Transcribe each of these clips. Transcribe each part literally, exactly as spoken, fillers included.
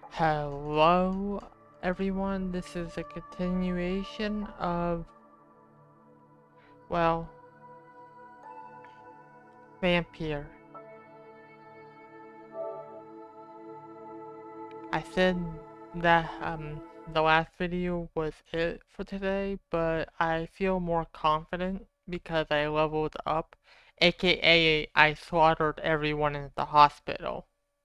Hello everyone, this is a continuation of, well, Vampire. I said that um, the last video was it for today, but I feel more confident because I leveled up, aka I slaughtered everyone in the hospital.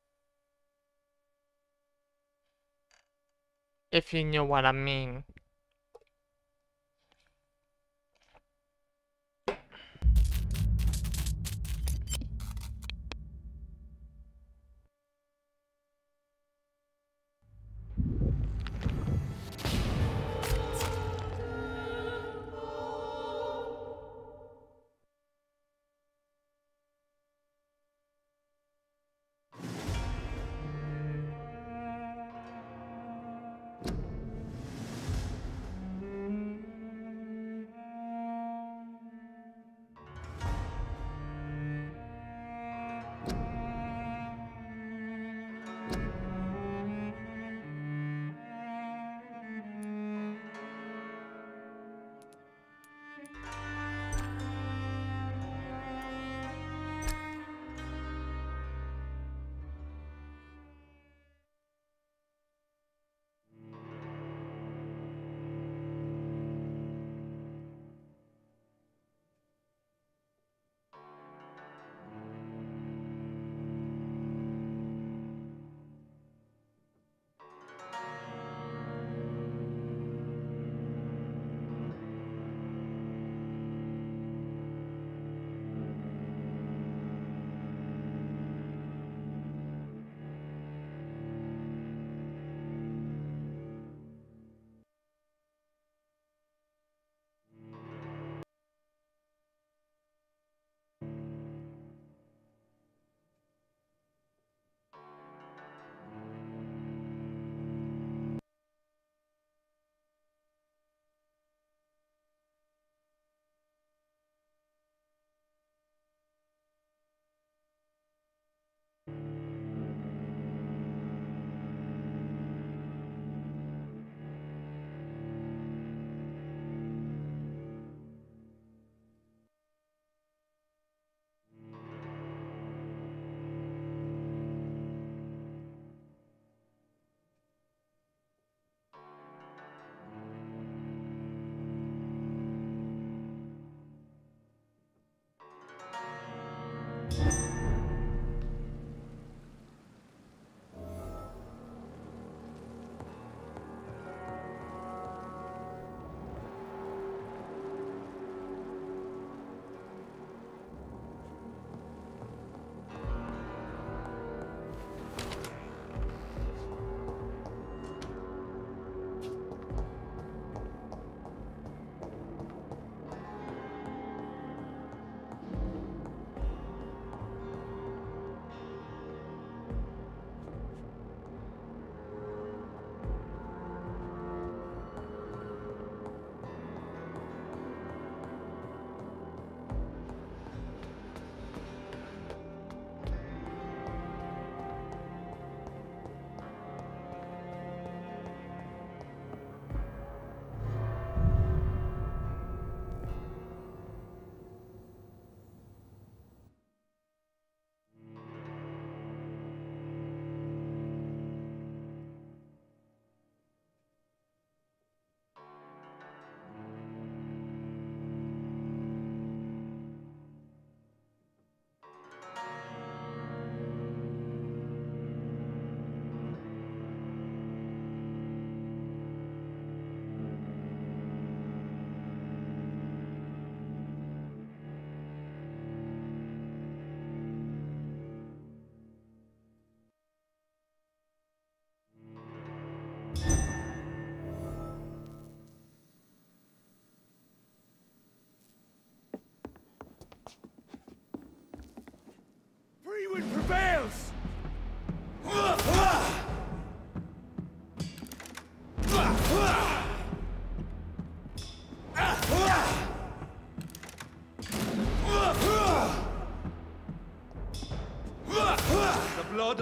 If you know what I mean.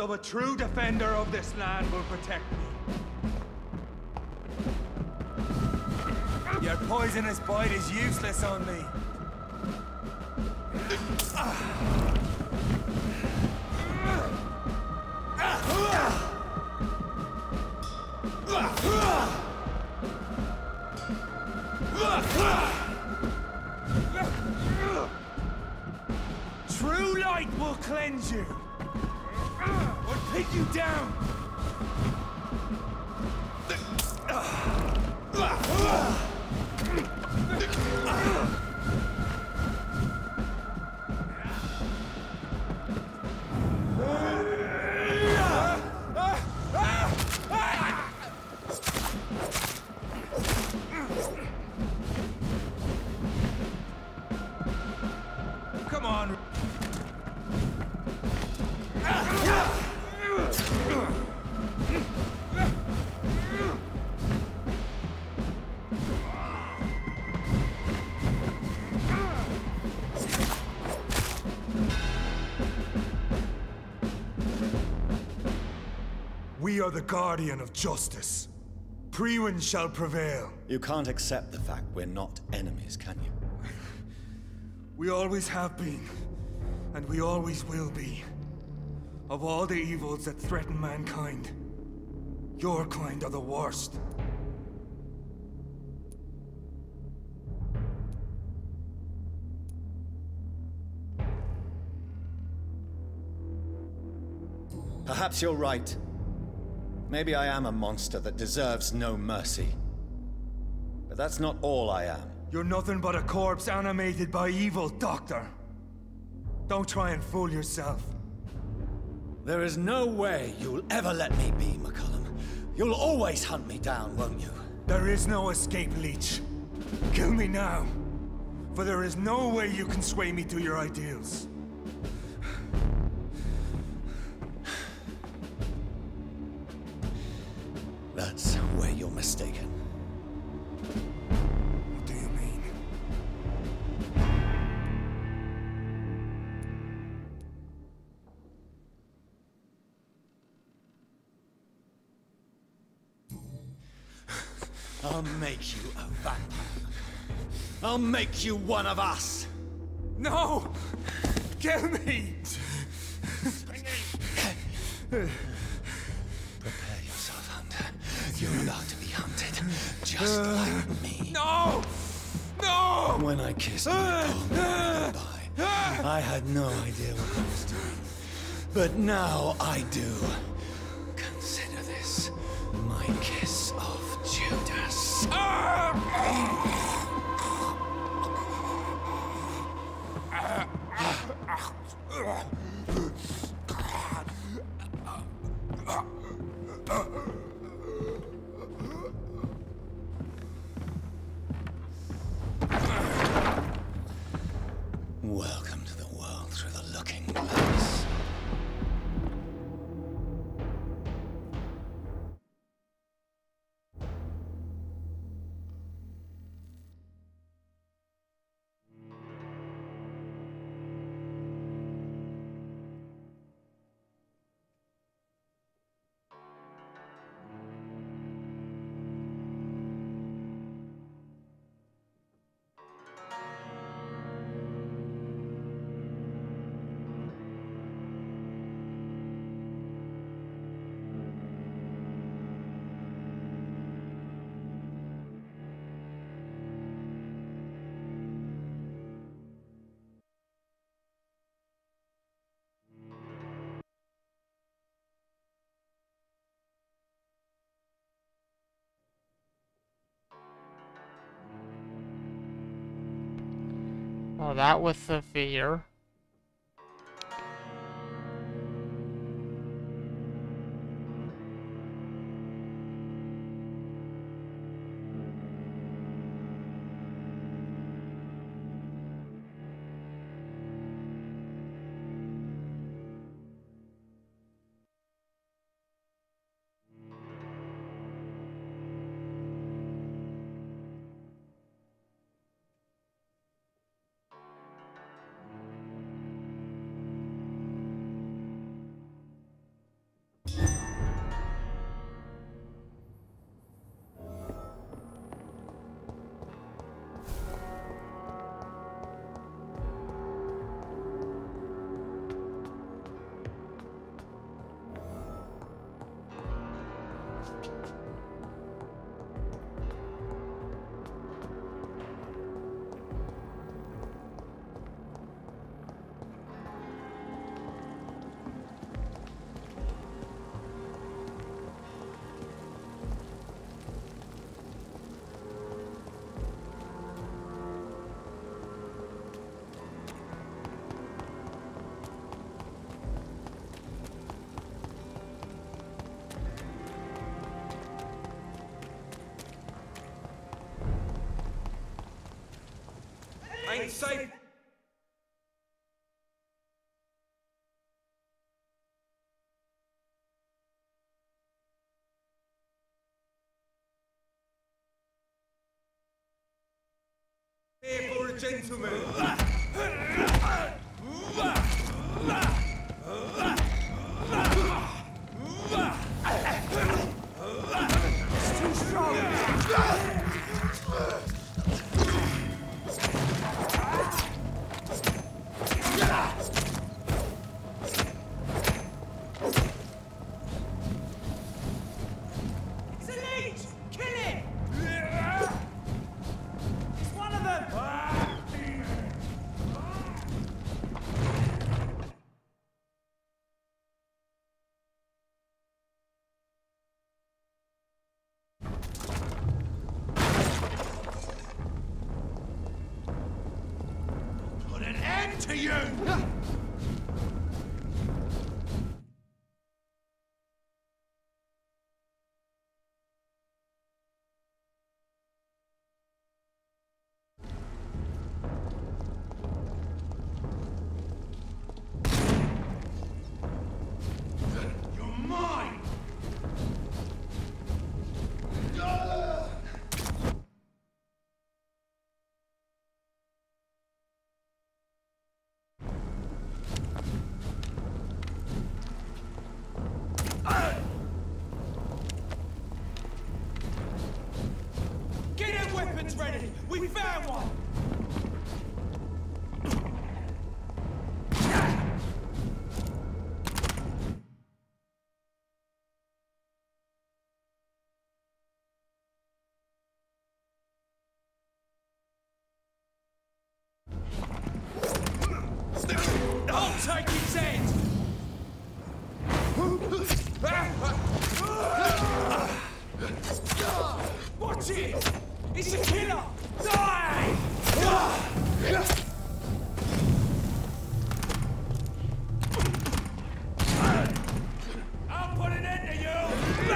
of a true defender of this land will protect me. Your poisonous bite is useless on me. True light will cleanse you, or pin you down. Come on. We are the guardian of justice. Priwen shall prevail. You can't accept the fact we're not enemies, can you? We always have been, and we always will be. Of all the evils that threaten mankind, your kind are the worst. Perhaps you're right. Maybe I am a monster that deserves no mercy. But that's not all I am. You're nothing but a corpse animated by evil, Doctor. Don't try and fool yourself. There is no way you'll ever let me be, McCullum. You'll always hunt me down, won't you? There is no escape, Leech. Kill me now. For there is no way you can sway me to your ideals. That's where you're mistaken. What do you mean? I'll make you a vampire. I'll make you one of us. No! Kill me! Prepare yourself, Hunter. You're about to be hunted, just like me. No! No! When I kissed my comrade goodbye, I had no idea what I was doing. But now I do. Consider this my kiss of Judas. Welcome to the world through the looking glass. Well, that was severe. Ain't safe. Here for a gentleman. It's too strong. To you! You're mine! Weapons ready! We found one! I'll take his head! Watch it! He's a killer! Die! I'll put an end to you!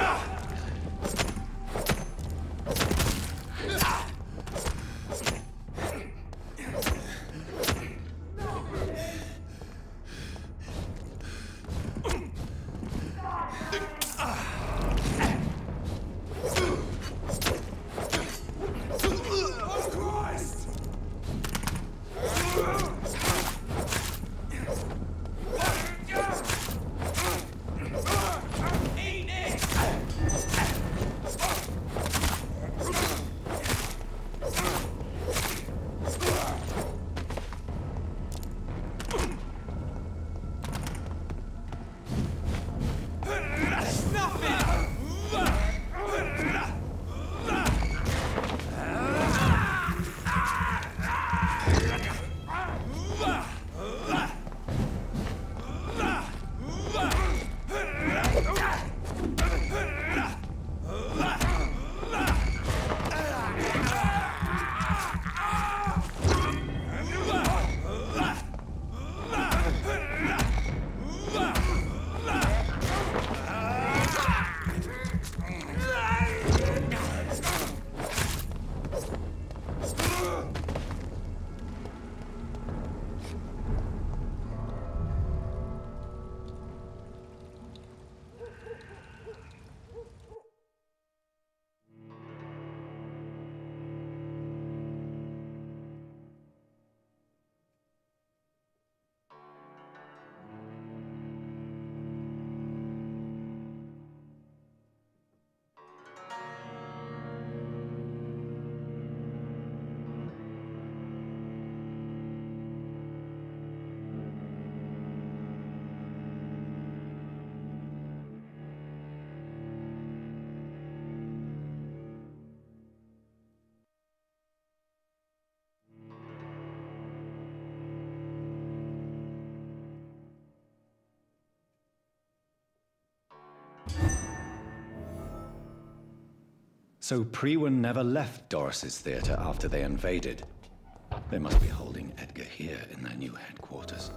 So Priwen never left Doris's theater after they invaded. They must be holding Edgar here in their new headquarters.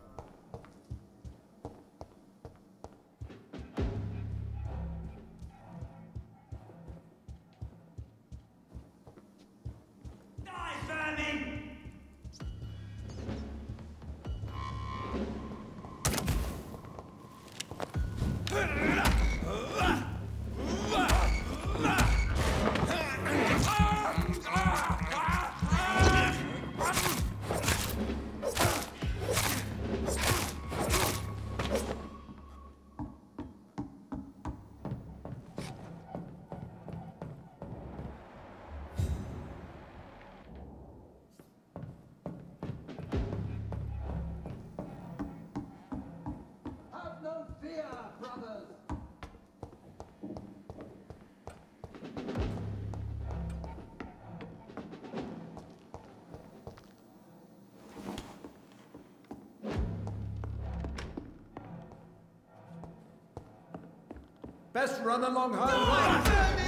Best run along her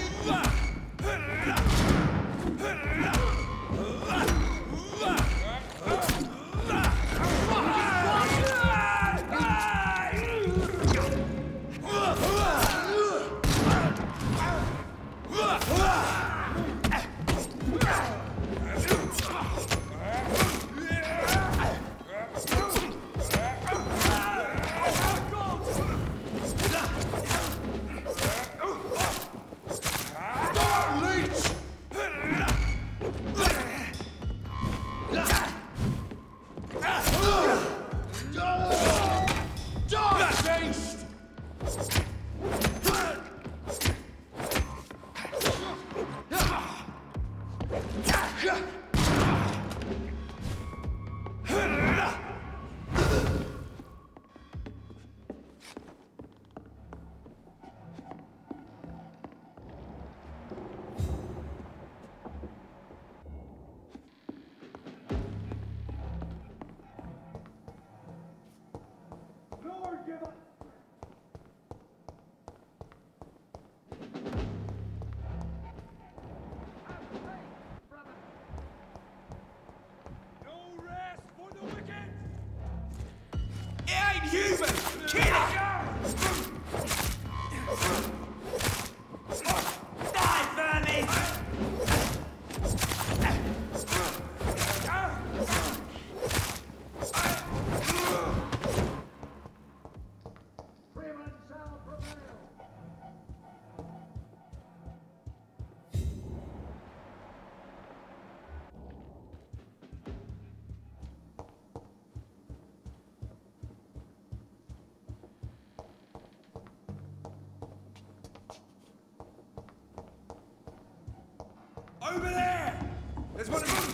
Over there! There's one of them!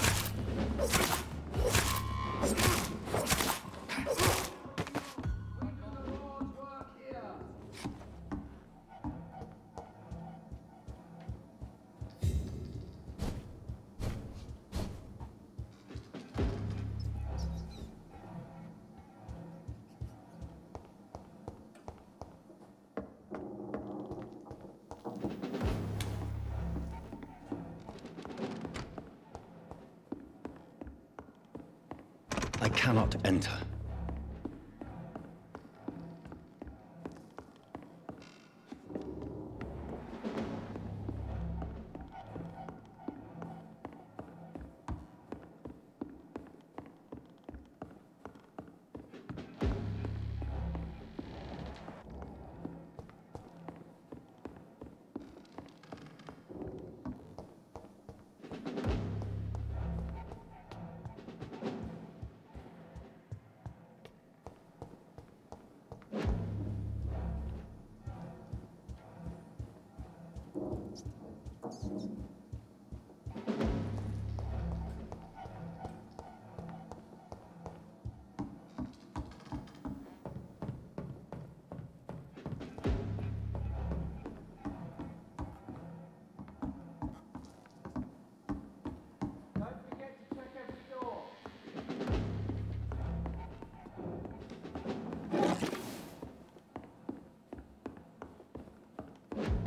I cannot enter.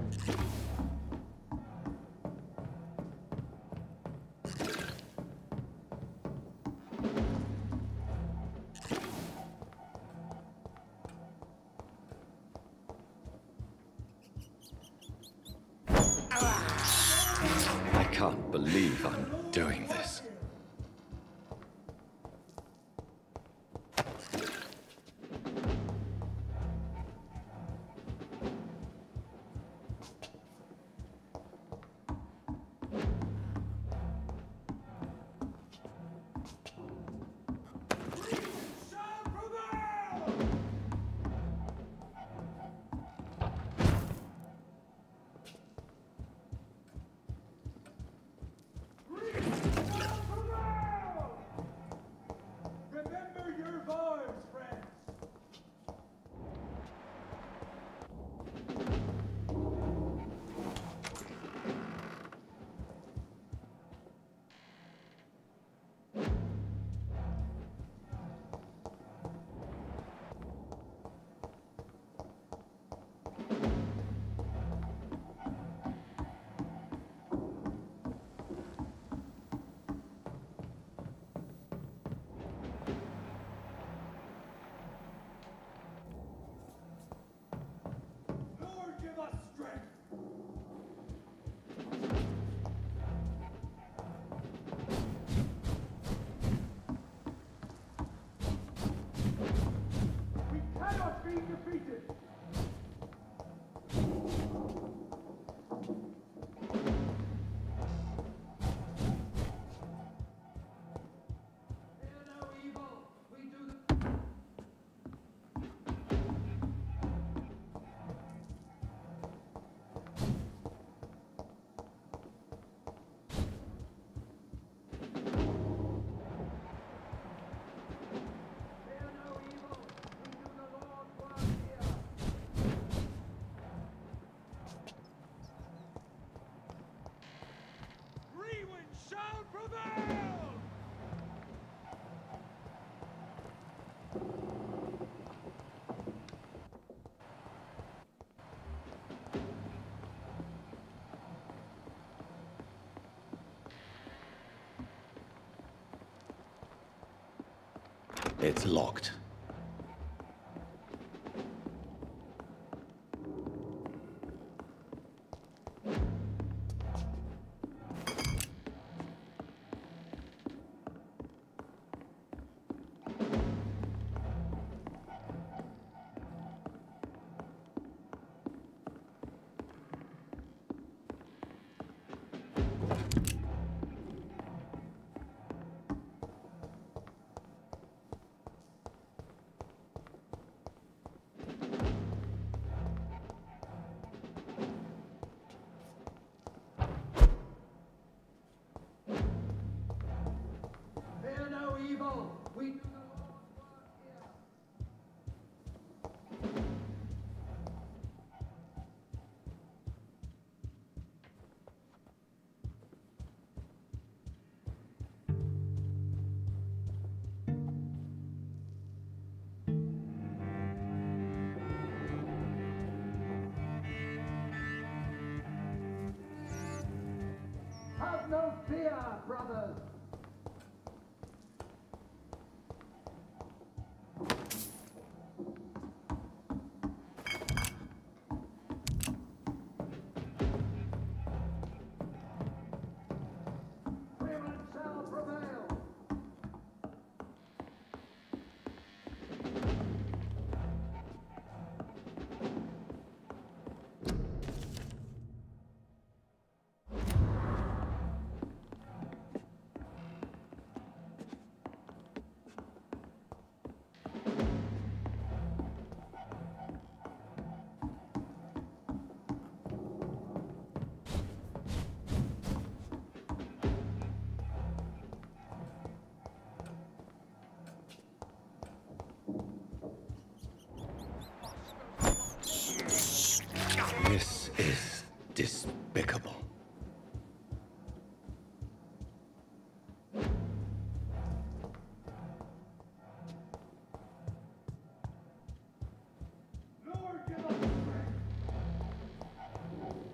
I can't believe I'm doing this. Remember your vows, friends! Lord, give us strength! We cannot be defeated! Fear no evil! We do the... Fear no evil! We do the Lord's work here! Rewind shall prevail! It's locked. Fear no evil! We do the Lord's work here! Have no fear, brothers! Freeman shall prevail! This is despicable. Lord, give us strength!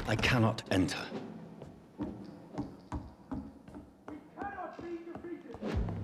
I cannot enter. Cannot be defeated.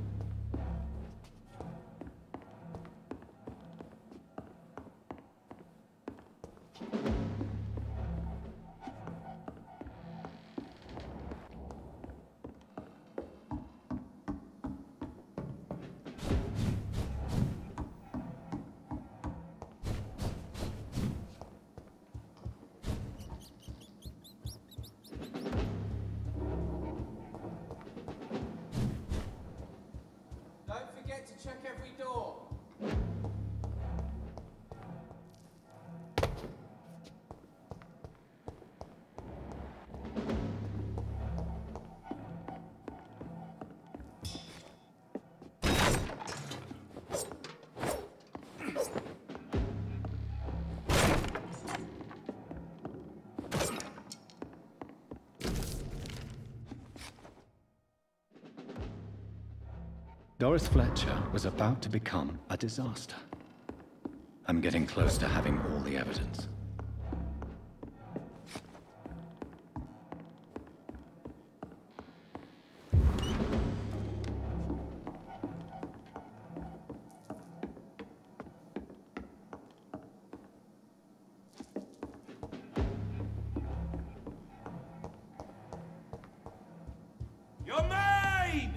Don't forget to check every door. Doris Fletcher was about to become a disaster. I'm getting close to having all the evidence. You're mine!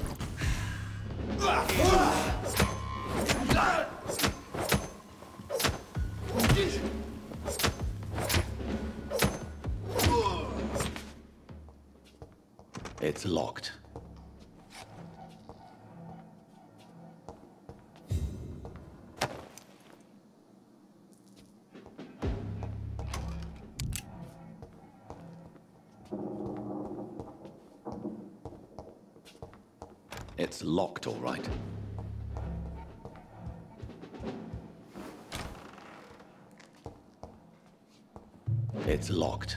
It's locked. It's locked, all right. It's locked.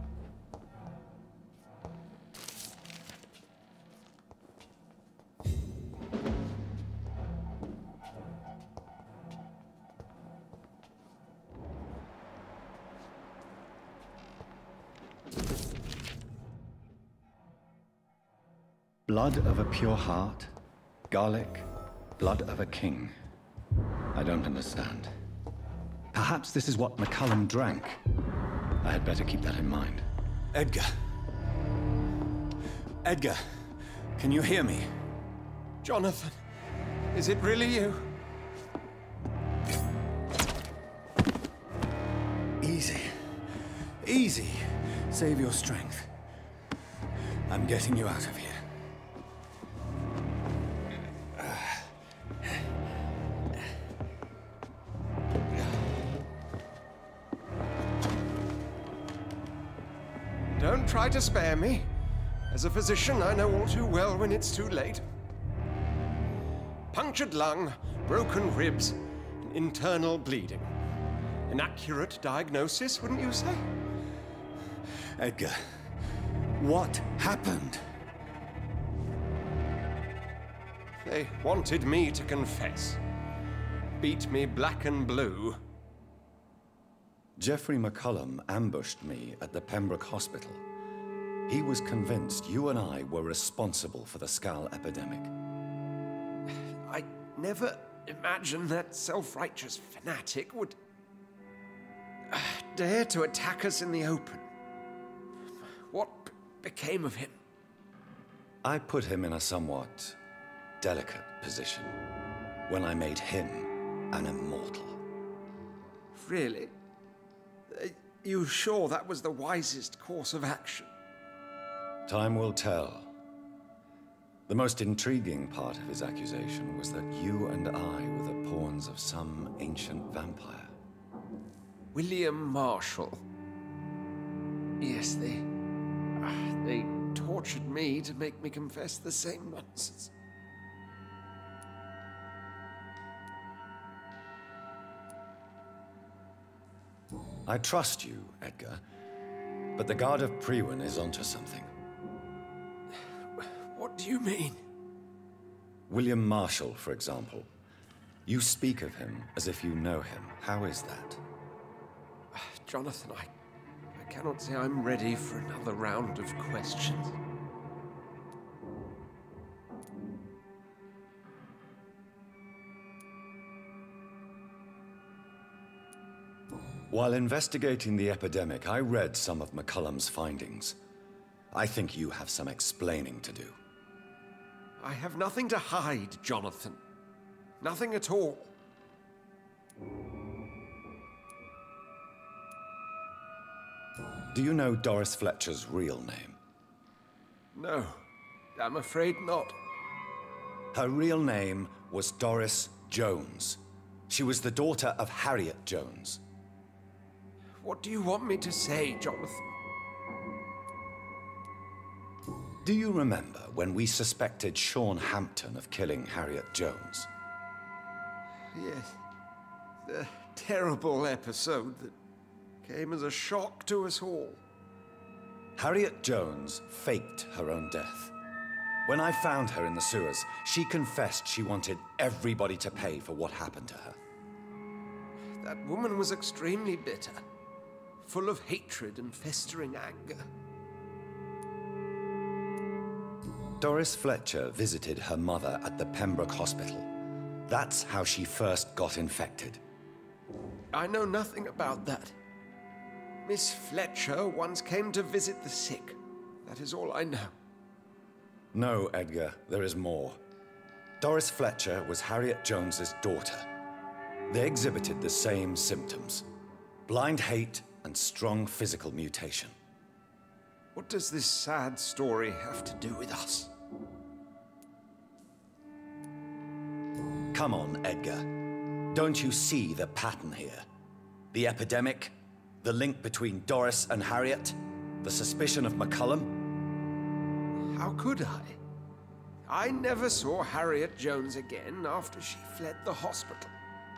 Blood of a pure heart, garlic, blood of a king. I don't understand. Perhaps this is what McCullum drank. I had better keep that in mind. Edgar. Edgar, can you hear me? Jonathan, is it really you? Easy. Easy. Save your strength. I'm getting you out of here. Don't try to spare me. As a physician, I know all too well when it's too late. Punctured lung, broken ribs, and internal bleeding. An accurate diagnosis, wouldn't you say? Edgar, what happened? They wanted me to confess. Beat me black and blue. Jeffrey McCullum ambushed me at the Pembroke Hospital. He was convinced you and I were responsible for the Skal epidemic. I never imagined that self-righteous fanatic would uh, dare to attack us in the open. What b- became of him? I put him in a somewhat delicate position when I made him an immortal. Really? Are you sure that was the wisest course of action? Time will tell. The most intriguing part of his accusation was that you and I were the pawns of some ancient vampire. William Marshall. Yes, they... Uh, they tortured me to make me confess the same nonsense. I trust you, Edgar, but the Guard of Priwen is onto something. What do you mean? William Marshall, for example. You speak of him as if you know him. How is that? Jonathan, I, I I cannot say I'm ready for another round of questions. While investigating the epidemic, I read some of McCullum's findings. I think you have some explaining to do. I have nothing to hide, Jonathan. Nothing at all. Do you know Doris Fletcher's real name? No, I'm afraid not. Her real name was Doris Jones. She was the daughter of Harriet Jones. What do you want me to say, Jonathan? Do you remember when we suspected Sean Hampton of killing Harriet Jones? Yes. The terrible episode that came as a shock to us all. Harriet Jones faked her own death. When I found her in the sewers, she confessed she wanted everybody to pay for what happened to her. That woman was extremely bitter, full of hatred and festering anger. Doris Fletcher visited her mother at the Pembroke Hospital. That's how she first got infected. I know nothing about that. Miss Fletcher once came to visit the sick. That is all I know. No, Edgar, there is more. Doris Fletcher was Harriet Jones's daughter. They exhibited the same symptoms: blind hate and strong physical mutation. What does this sad story have to do with us? Come on, Edgar. Don't you see the pattern here? The epidemic, the link between Doris and Harriet, the suspicion of McCullum? How could I? I never saw Harriet Jones again after she fled the hospital.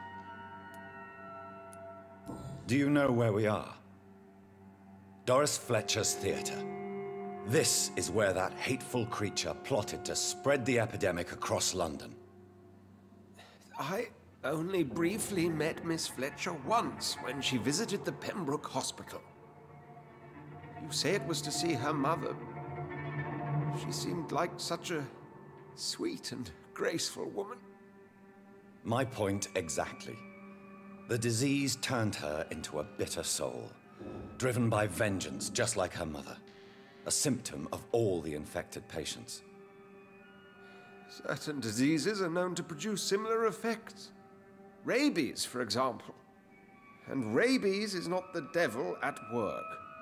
Do you know where we are? Doris Fletcher's theater. This is where that hateful creature plotted to spread the epidemic across London. I only briefly met Miss Fletcher once when she visited the Pembroke Hospital. You say it was to see her mother. She seemed like such a sweet and graceful woman. My point exactly. The disease turned her into a bitter soul, driven by vengeance just like her mother. A symptom of all the infected patients. Certain diseases are known to produce similar effects. Rabies, for example. And rabies is not the devil at work.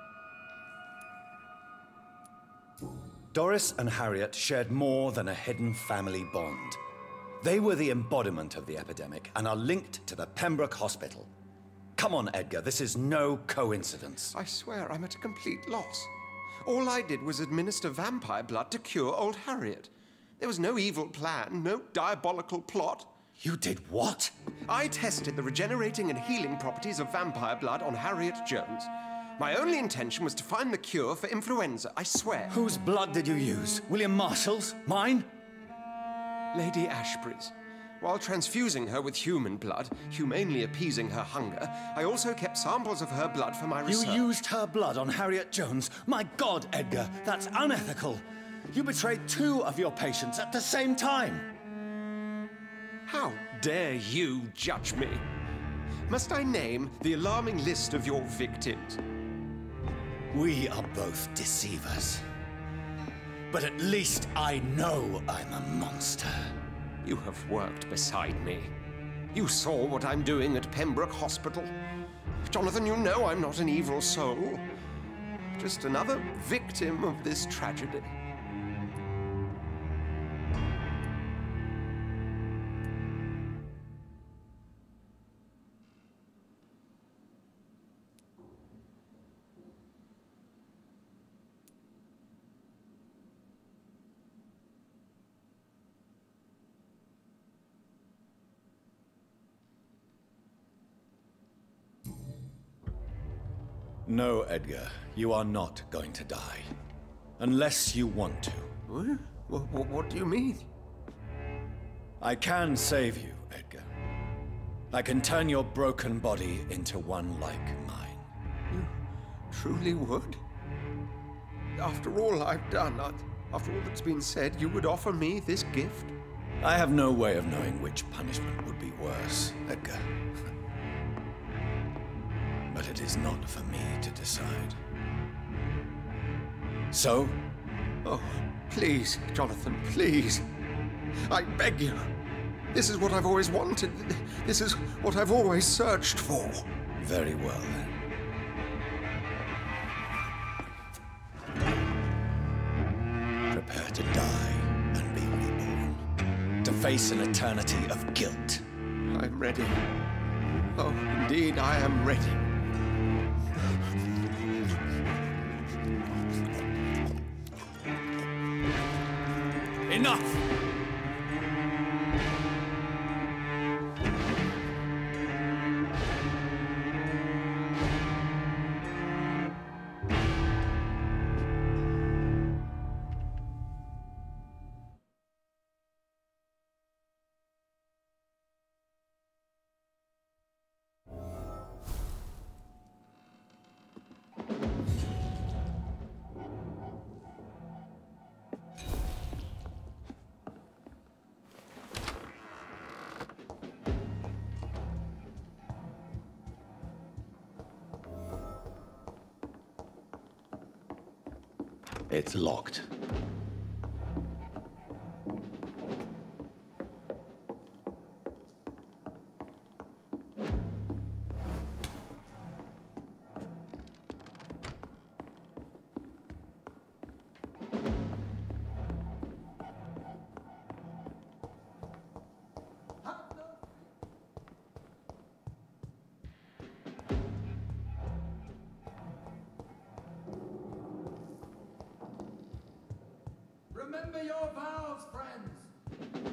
Doris and Harriet shared more than a hidden family bond. They were the embodiment of the epidemic and are linked to the Pembroke Hospital. Come on, Edgar, this is no coincidence. I swear I'm at a complete loss. All I did was administer vampire blood to cure old Harriet. There was no evil plan, no diabolical plot. You did what? I tested the regenerating and healing properties of vampire blood on Harriet Jones. My only intention was to find the cure for influenza, I swear. Whose blood did you use? William Marshall's? Mine? Lady Ashbury's. While transfusing her with human blood, humanely appeasing her hunger, I also kept samples of her blood for my research. You used her blood on Harriet Jones? My God, Edgar, that's unethical. You betrayed two of your patients at the same time. How dare you judge me? Must I name the alarming list of your victims? We are both deceivers. But at least I know I'm a monster. You have worked beside me. You saw what I'm doing at Pembroke Hospital. Jonathan, you know I'm not an evil soul. Just another victim of this tragedy. No, Edgar, you are not going to die. Unless you want to. What? What, what do you mean? I can save you, Edgar. I can turn your broken body into one like mine. truly would? After all I've done, after all that's been said, you would offer me this gift? I have no way of knowing which punishment would be worse, Edgar. But it is not for me to decide. So? Oh, please, Jonathan, please. I beg you. This is what I've always wanted. This is what I've always searched for. Very well, then. Prepare to die and be reborn. To face an eternity of guilt. I'm ready. Oh, indeed, I am ready. Enough! It's locked. Remember your vows, friends!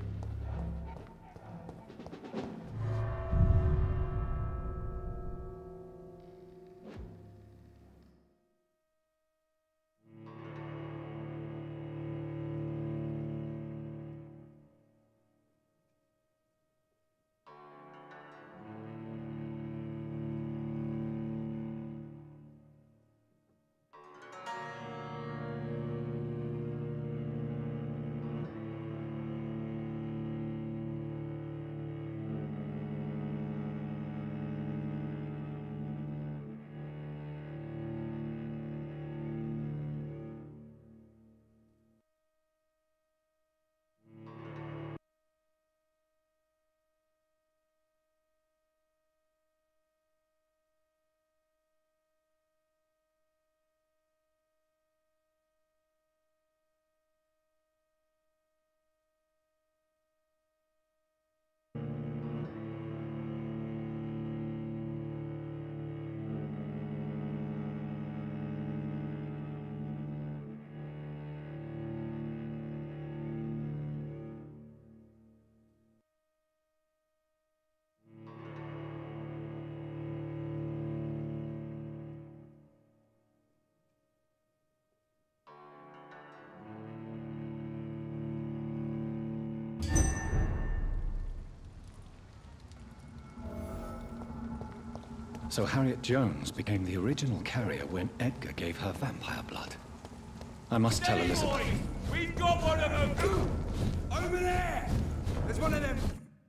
So Harriet Jones became the original carrier when Edgar gave her vampire blood. I must tell Elizabeth. We've got one of them! Over there! There's one of them!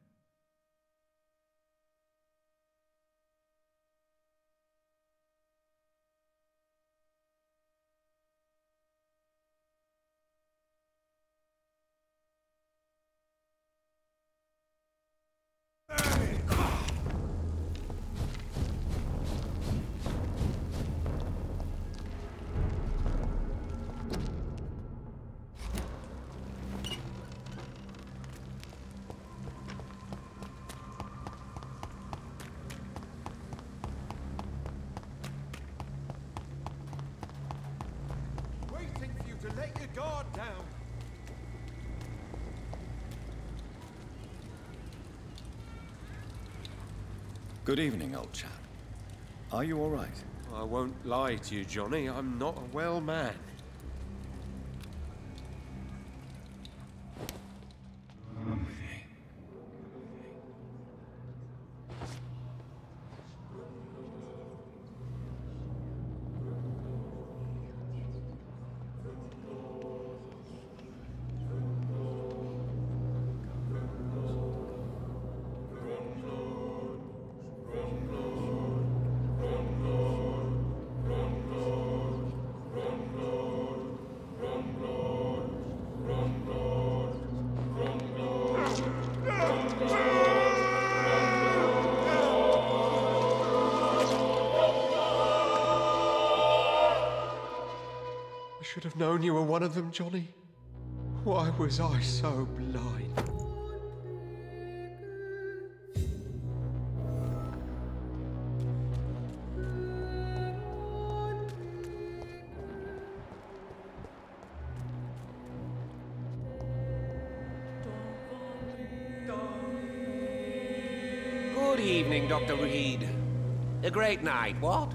To let your guard down. Good evening, old chap. Are you all right? I won't lie to you, Johnny. I'm not a well man. should have known you were one of them, Johnny. Why was I so blind? Good evening, Doctor Reed. A great night, what?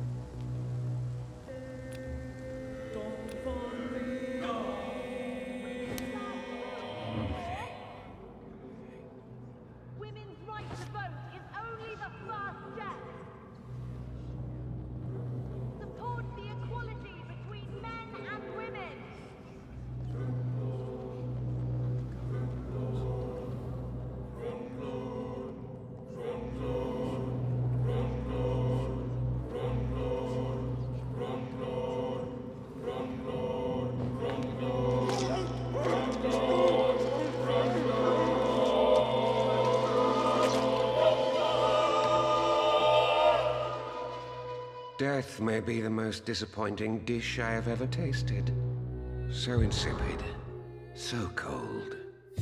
Women's right to vote is only the first step. Support the equality between men and women. Death may be the most disappointing dish I have ever tasted. So insipid, so cold.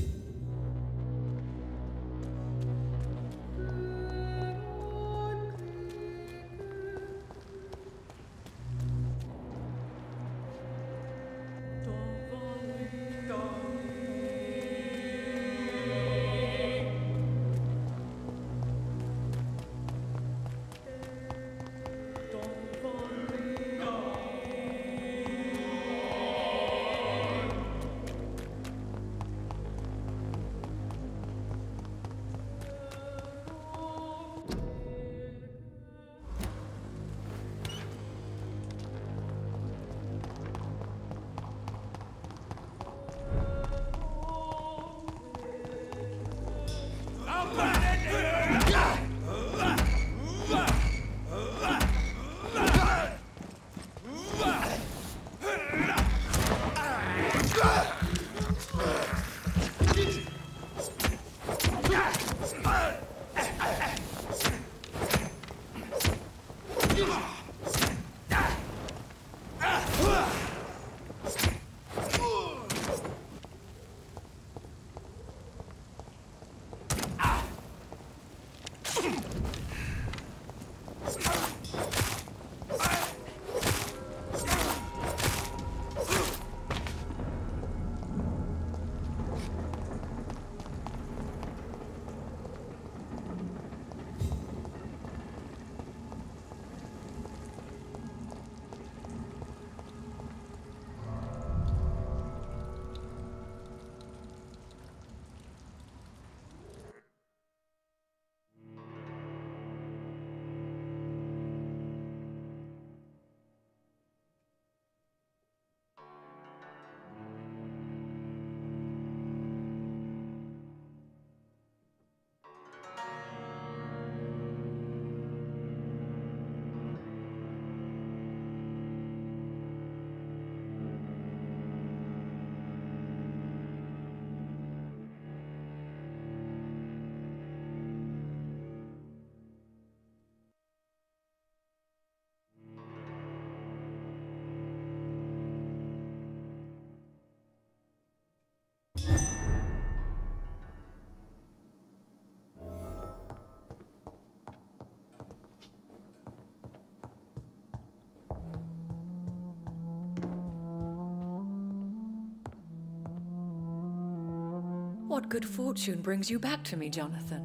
What good fortune brings you back to me, Jonathan?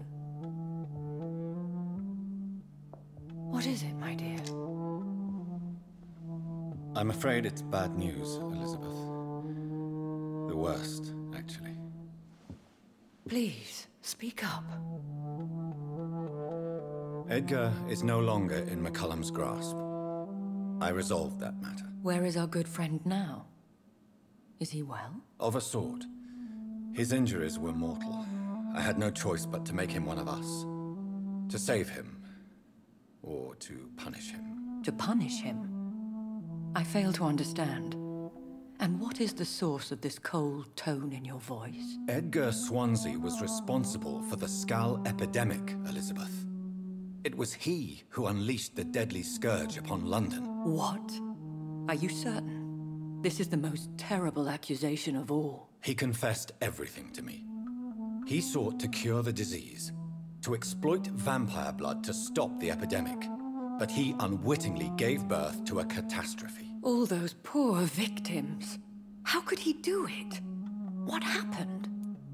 What is it, my dear? I'm afraid it's bad news, Elizabeth. The worst, actually. Please, speak up. Edgar is no longer in McCullum's grasp. I resolved that matter. Where is our good friend now? Is he well? Of a sort. His injuries were mortal. I had no choice but to make him one of us. To save him. Or to punish him. To punish him? I fail to understand. And what is the source of this cold tone in your voice? Edgar Swansea was responsible for the Skull epidemic, Elizabeth. It was he who unleashed the deadly scourge upon London. What? Are you certain? This is the most terrible accusation of all. He confessed everything to me. He sought to cure the disease, to exploit vampire blood to stop the epidemic. But he unwittingly gave birth to a catastrophe. All those poor victims. How could he do it? What happened?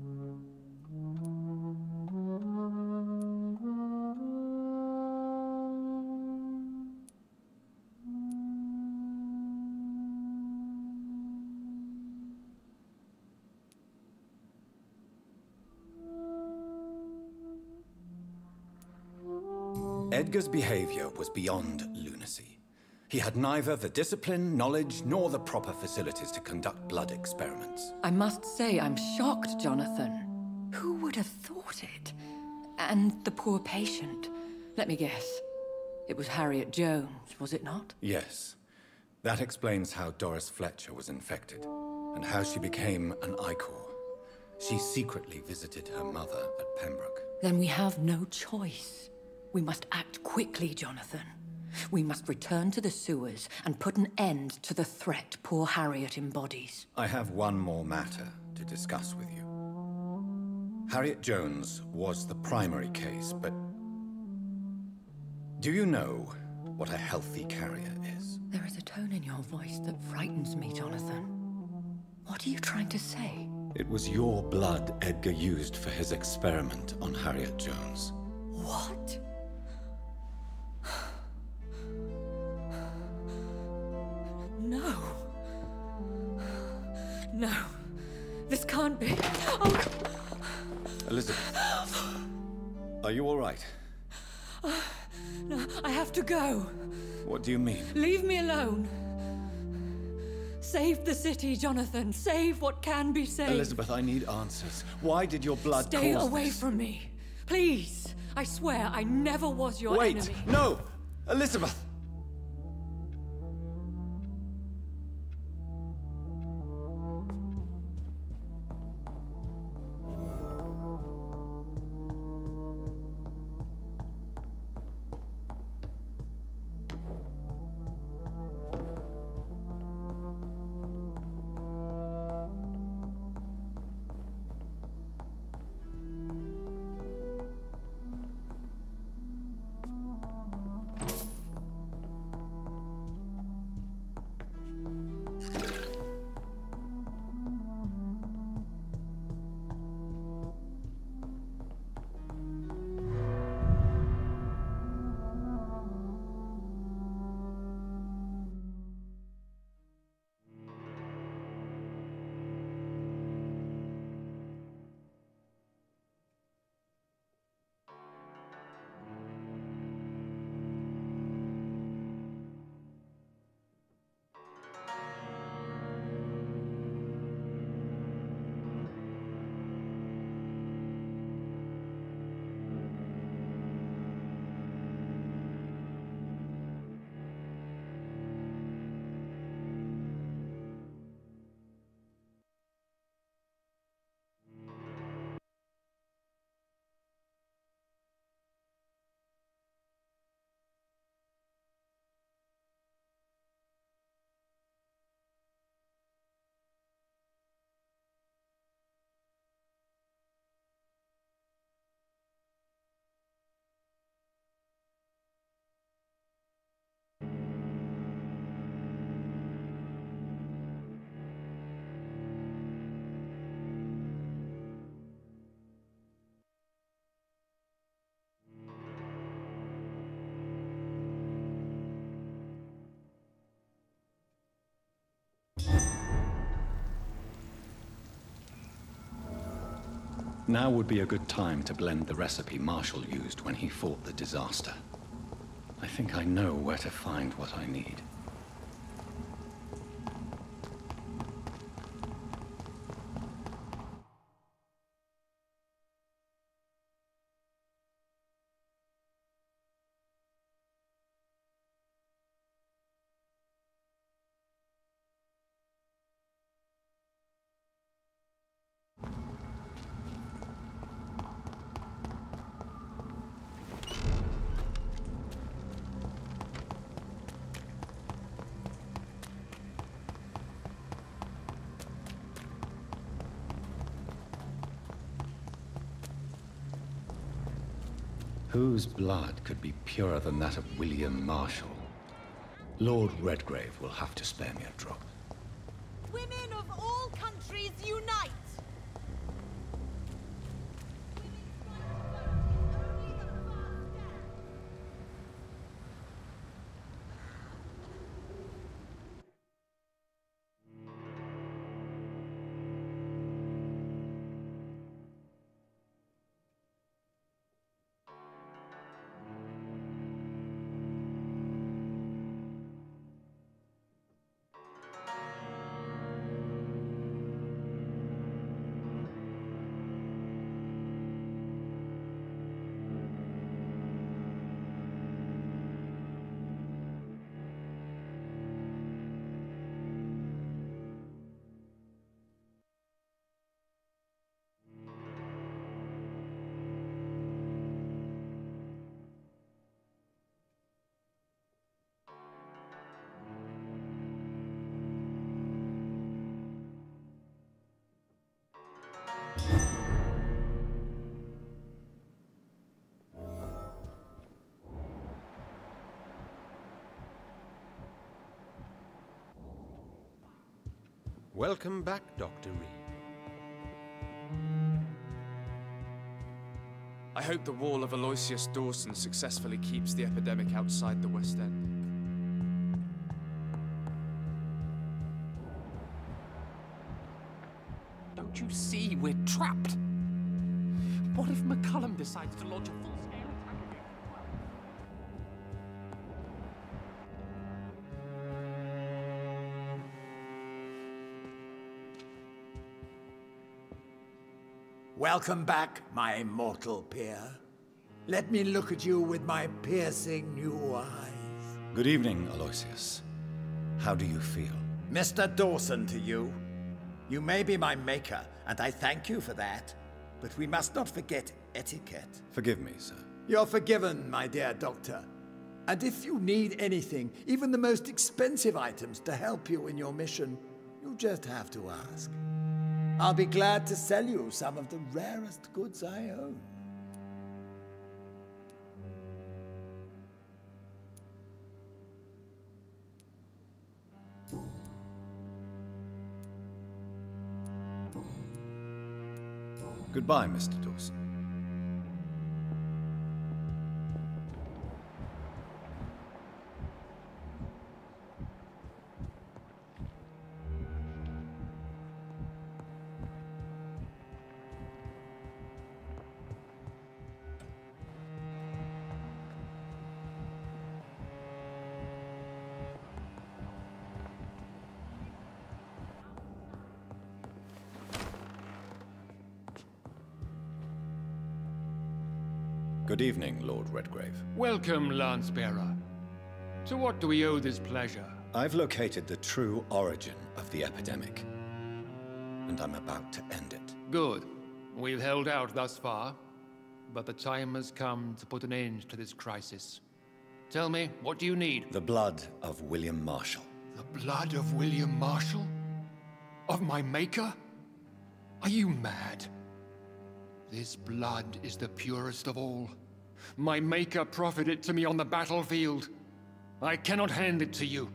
Edgar's behavior was beyond lunacy. He had neither the discipline, knowledge, nor the proper facilities to conduct blood experiments. I must say I'm shocked, Jonathan. Who would have thought it? And the poor patient. Let me guess. It was Harriet Jones, was it not? Yes. That explains how Doris Fletcher was infected, and how she became an Icor. She secretly visited her mother at Pembroke. Then we have no choice. We must act quickly, Jonathan. We must return to the sewers and put an end to the threat poor Harriet embodies. I have one more matter to discuss with you. Harriet Jones was the primary case, but... do you know what a healthy carrier is? There is a tone in your voice that frightens me, Jonathan. What are you trying to say? It was your blood Edgar used for his experiment on Harriet Jones. What? No. No. This can't be. Oh. Elizabeth. Are you all right? Uh, no, I have to go. What do you mean? Leave me alone. Save the city, Jonathan. Save what can be saved. Elizabeth, I need answers. Why did your blood Stay cause away this? from me. Please. I swear I never was your Wait. enemy. Wait! No! Elizabeth! Now would be a good time to blend the recipe Marshall used when he fought the disaster. I think I know where to find what I need. Whose blood could be purer than that of William Marshall? Lord Redgrave will have to spare me a drop. Women of all countries unite! Welcome back, Doctor Reed. I hope the wall of Aloysius Dawson successfully keeps the epidemic outside the West End. Don't you see we're trapped? What if McCullum decides to launch a full-scale attack again? Welcome back, my mortal peer. Let me look at you with my piercing new eyes. Good evening, Aloysius. How do you feel? Mister Dawson to you. You may be my maker, and I thank you for that. But we must not forget etiquette. Forgive me, sir. You're forgiven, my dear doctor. And if you need anything, even the most expensive items to help you in your mission, you just have to ask. I'll be glad to sell you some of the rarest goods I own. Goodbye, Mister Dawson. Good evening, Lord Redgrave. Welcome, Lance-Bearer. To what do we owe this pleasure? I've located the true origin of the epidemic, and I'm about to end it. Good. We've held out thus far, but the time has come to put an end to this crisis. Tell me, what do you need? The blood of William Marshall. The blood of William Marshall? Of my maker? Are you mad? This blood is the purest of all. My maker proffered it to me on the battlefield. I cannot hand it to you.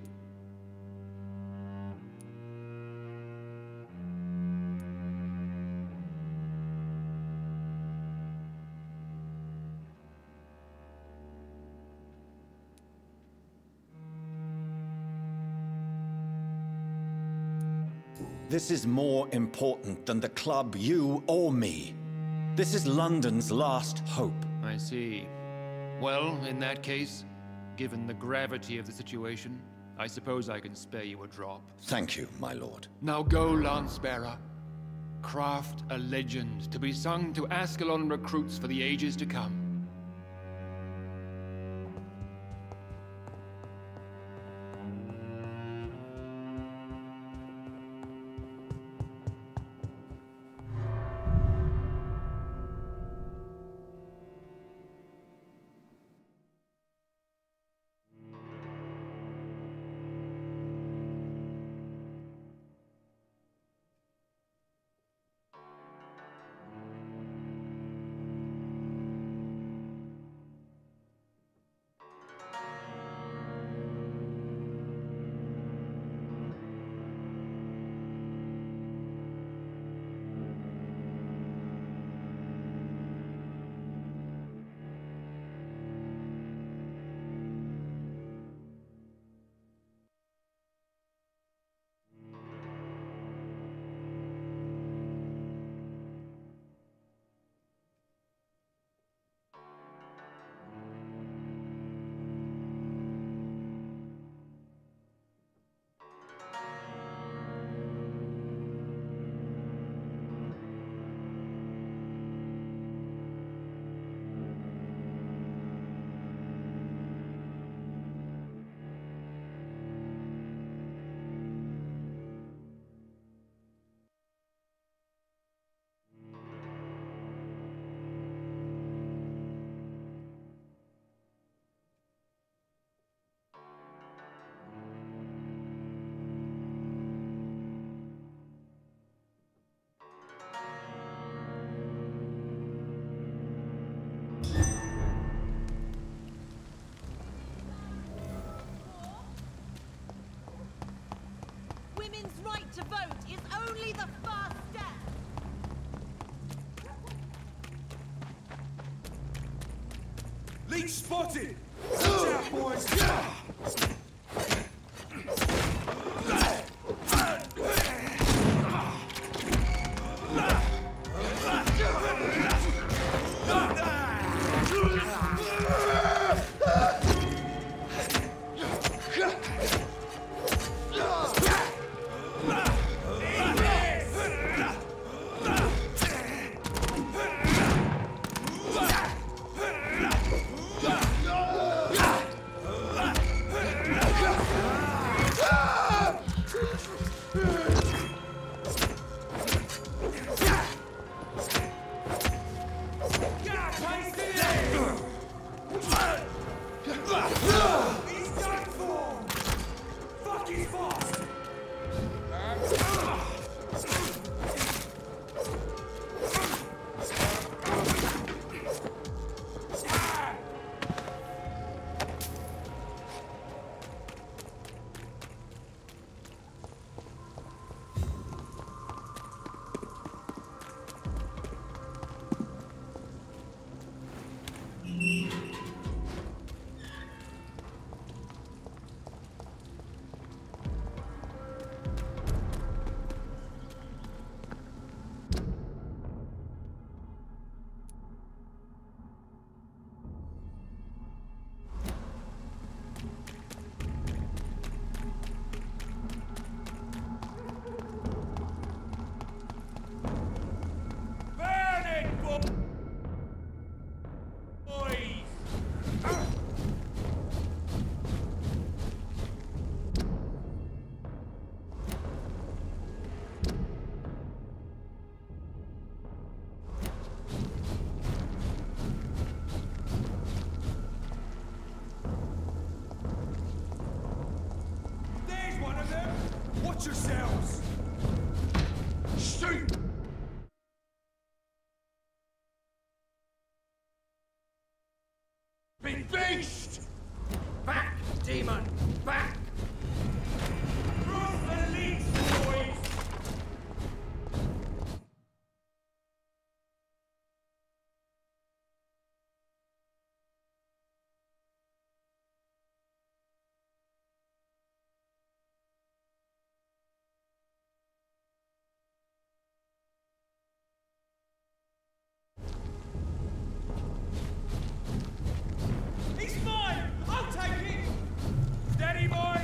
This is more important than the club, you or me. This is London's last hope. I see. Well, in that case, given the gravity of the situation, I suppose I can spare you a drop. Thank you, my lord. Now go, Lance-Bearer. Craft a legend to be sung to Ascalon recruits for the ages to come. only the first step. Leech spotted! Watch out, boys! Watch yourselves! Shoot! Big beast! Back, demon! Back! Cross the leads, boys! He's mine! I'll take it! Steady, boys!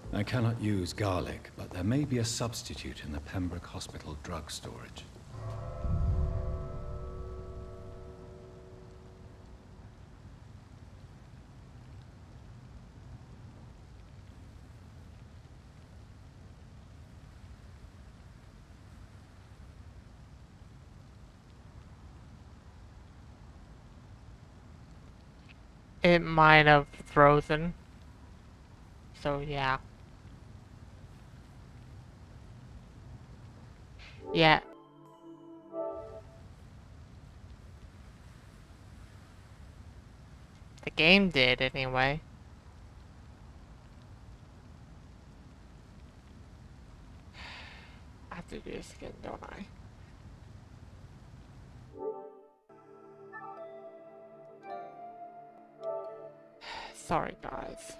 I cannot use garlic, but there may be a substitute in the Pembroke Hospital drug storage. It might have frozen. So yeah. Yeah. The game did anyway. I have to do this again, don't I? Sorry, guys.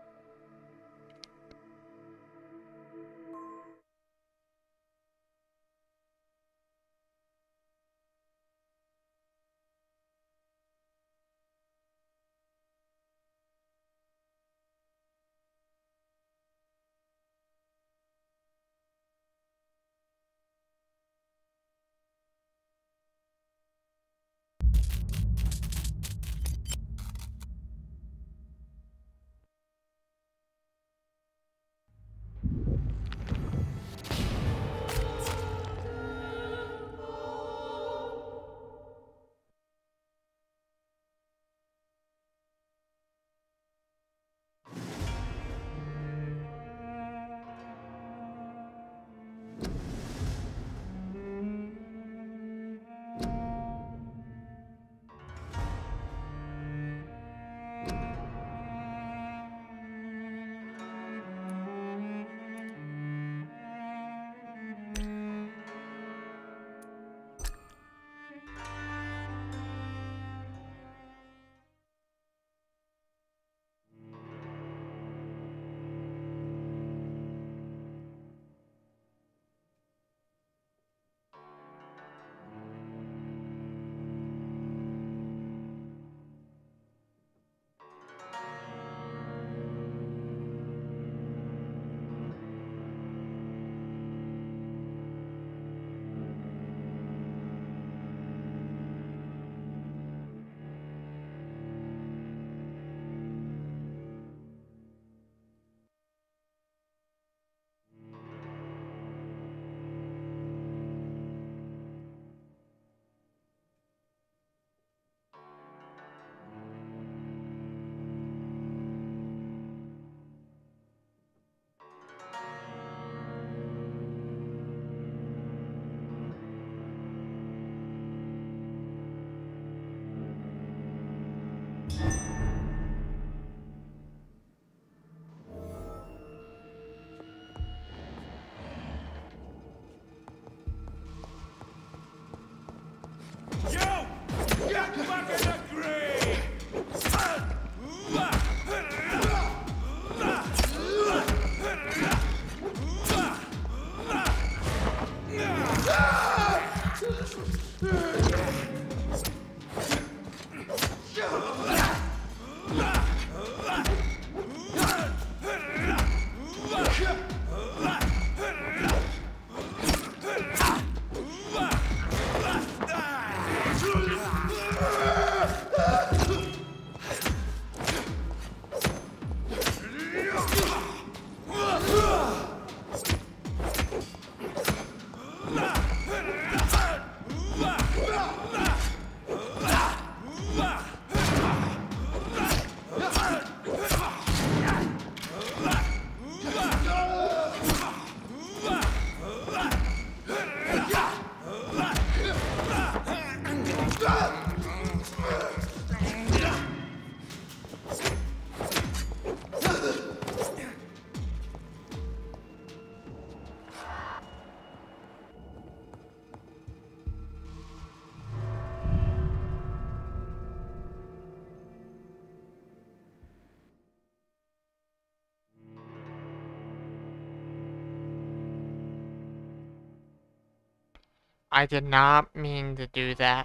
I did not mean to do that.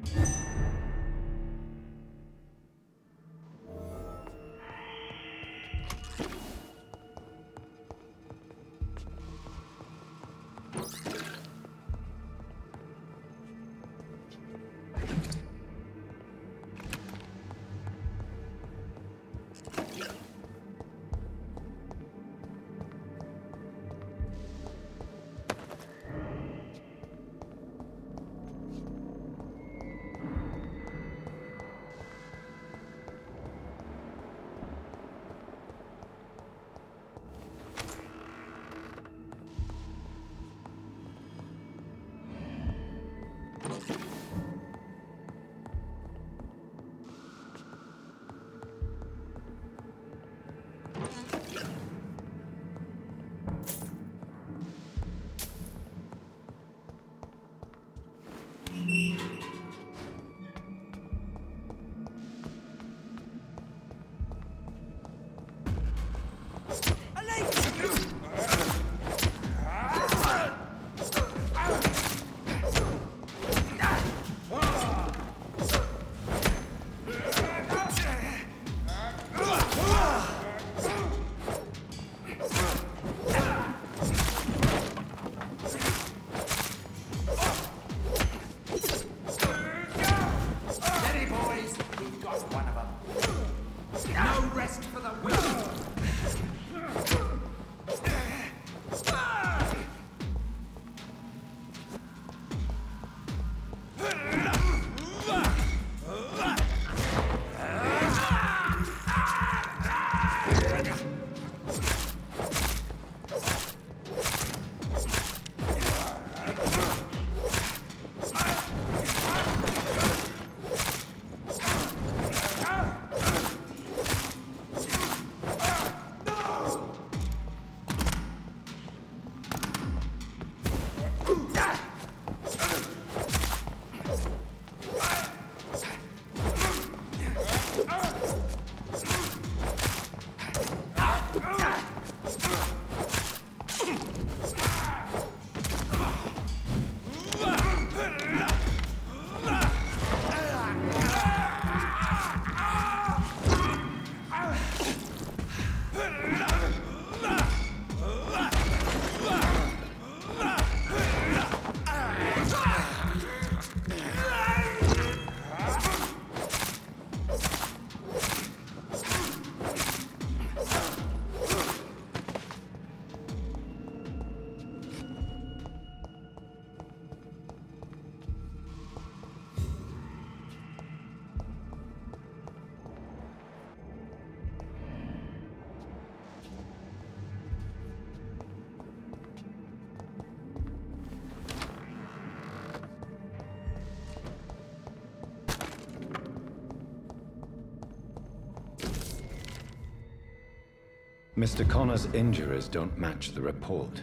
Mister Connor's injuries don't match the report.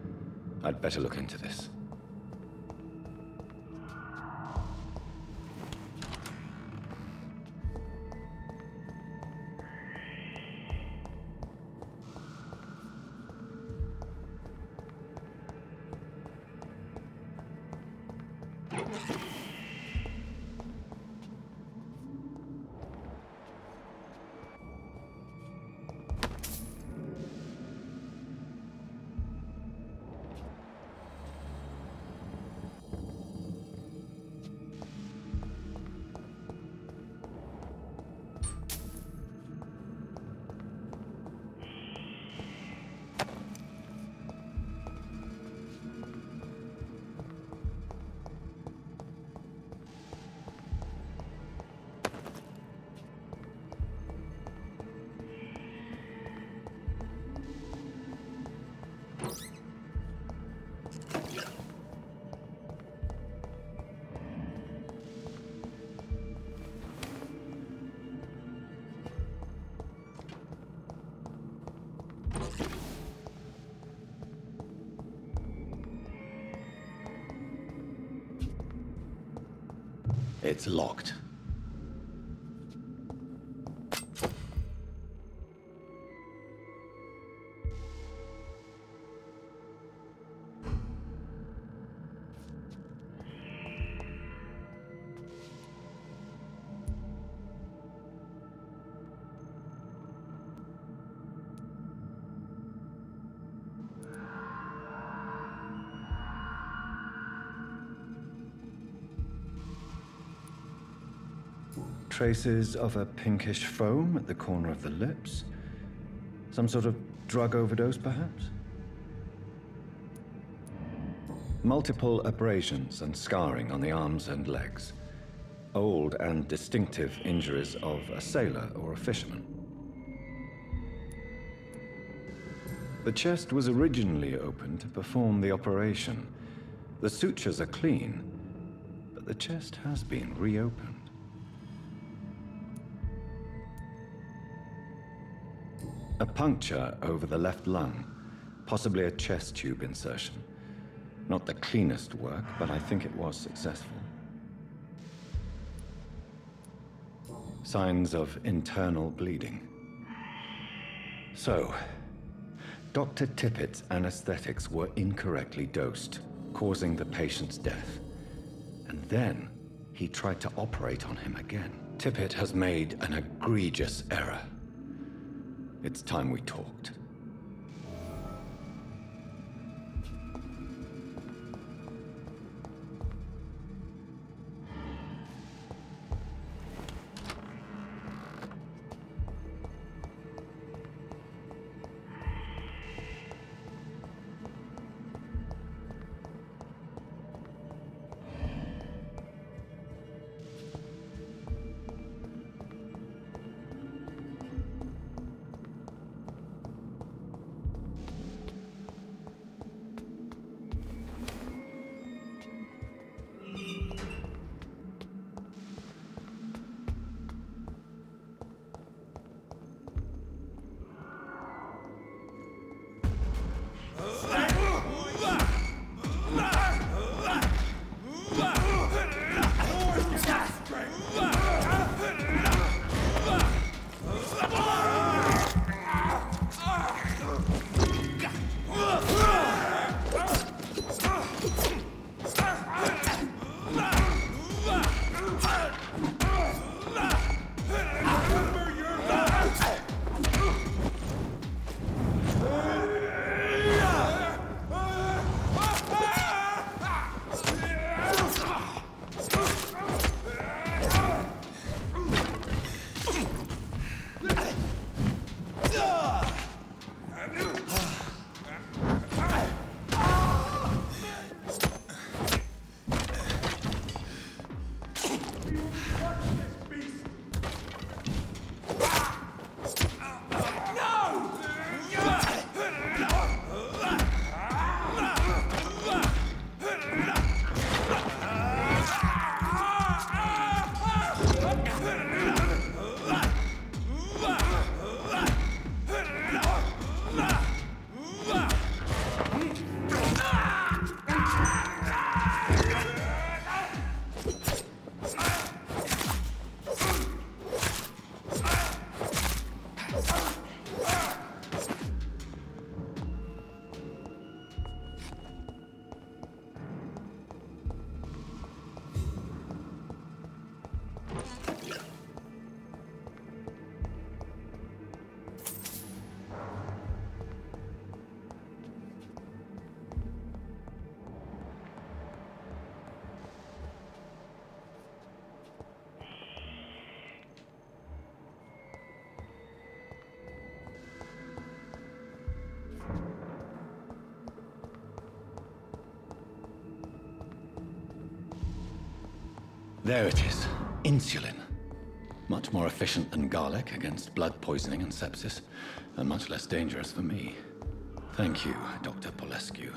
I'd better look into this. It's locked. traces of a pinkish foam at the corner of the lips. Some sort of drug overdose, perhaps? Multiple abrasions and scarring on the arms and legs. Old and distinctive injuries of a sailor or a fisherman. The chest was originally opened to perform the operation. The sutures are clean, but the chest has been reopened. A puncture over the left lung, possibly a chest tube insertion. Not the cleanest work, but I think it was successful. Signs of internal bleeding. So, Doctor Tippett's anesthetics were incorrectly dosed, causing the patient's death. And then, he tried to operate on him again. Tippett has made an egregious error. It's time we talked. There it is. Insulin. Much more efficient than garlic against blood poisoning and sepsis, and much less dangerous for me. Thank you, Doctor Polescu.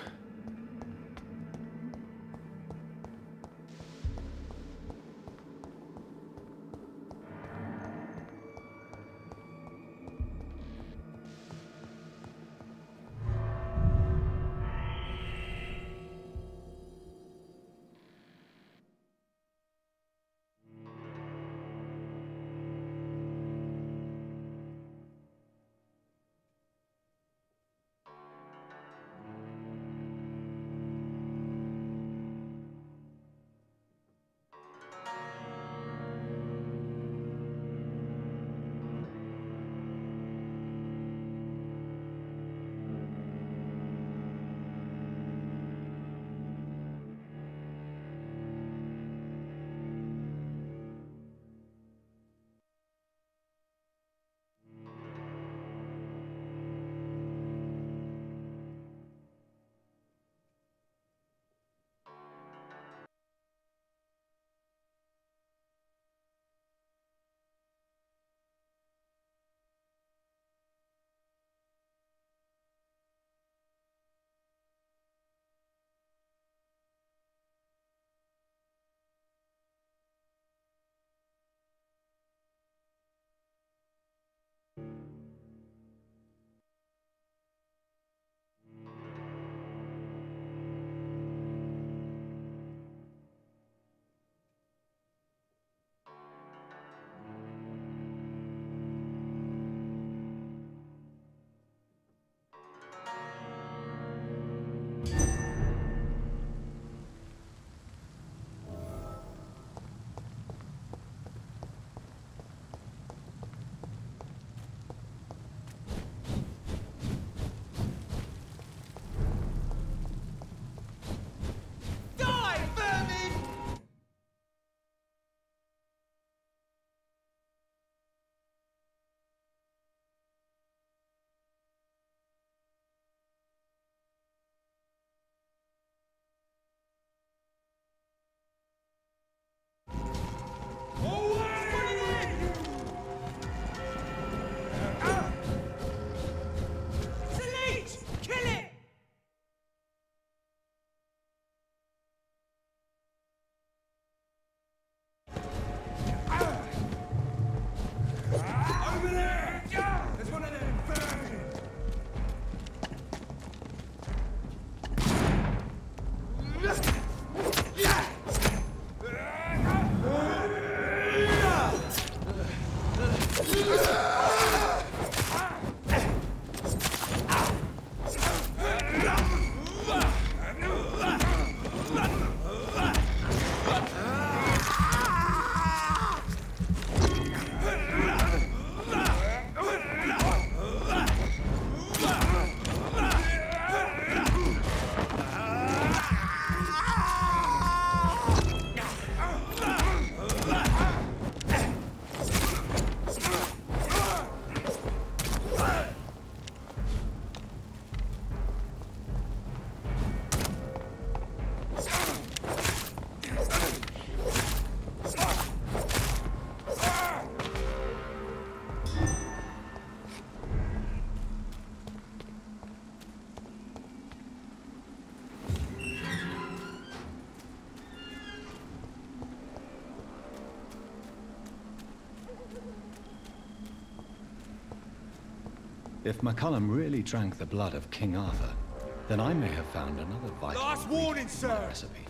If McCullum really drank the blood of King Arthur, then I may have found another vital Last warning, sir! recipe.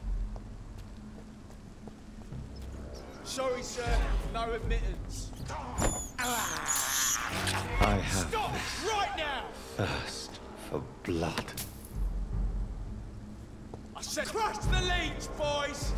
Sorry, sir. No admittance. I have Stop this right now! thirst for blood. I said crush the leech, boys!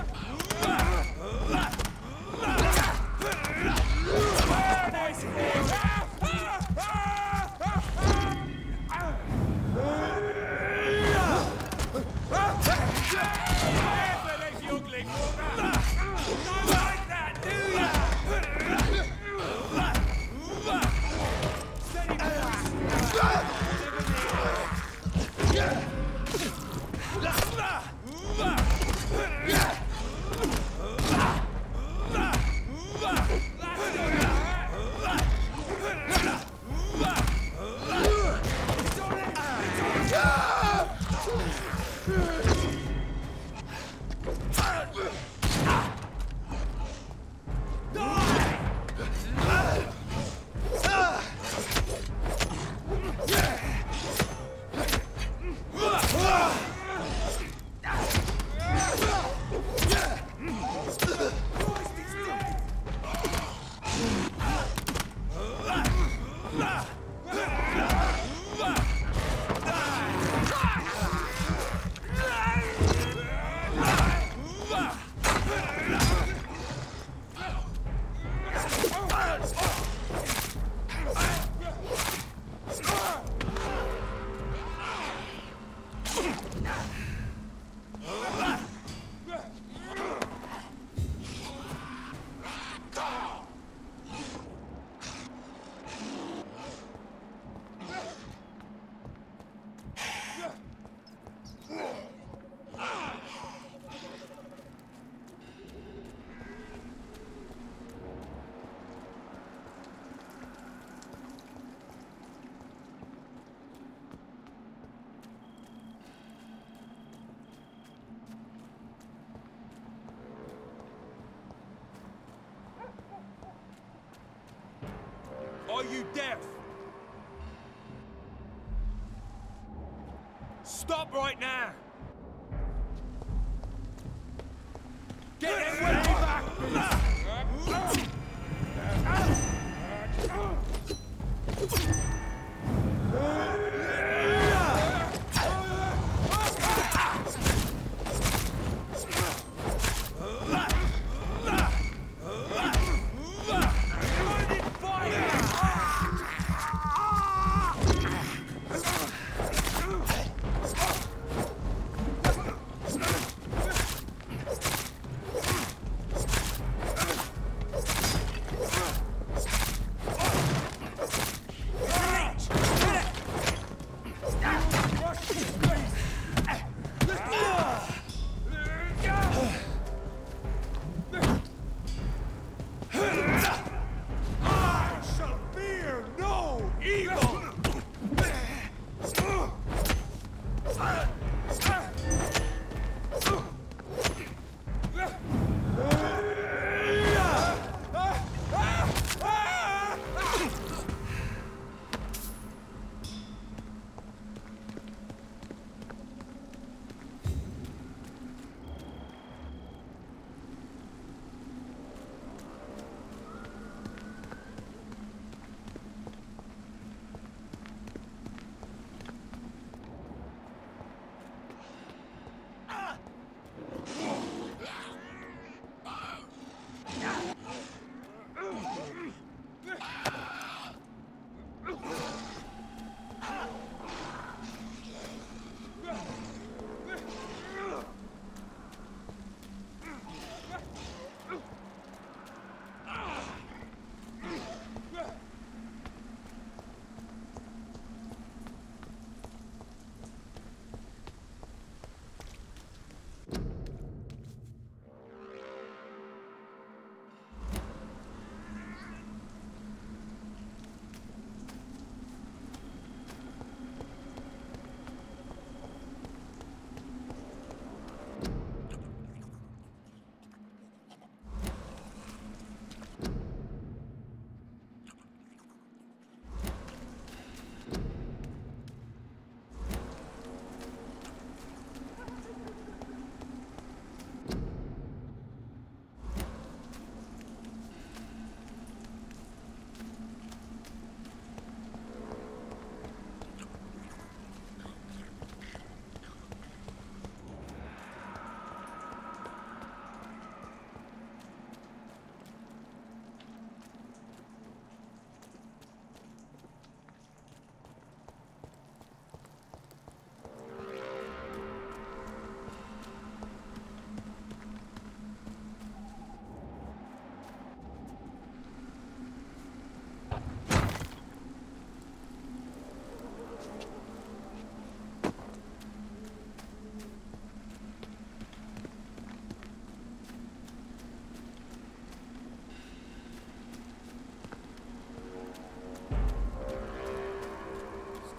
Are you deaf? Stop right now! Get them way back!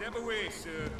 Step away, sir.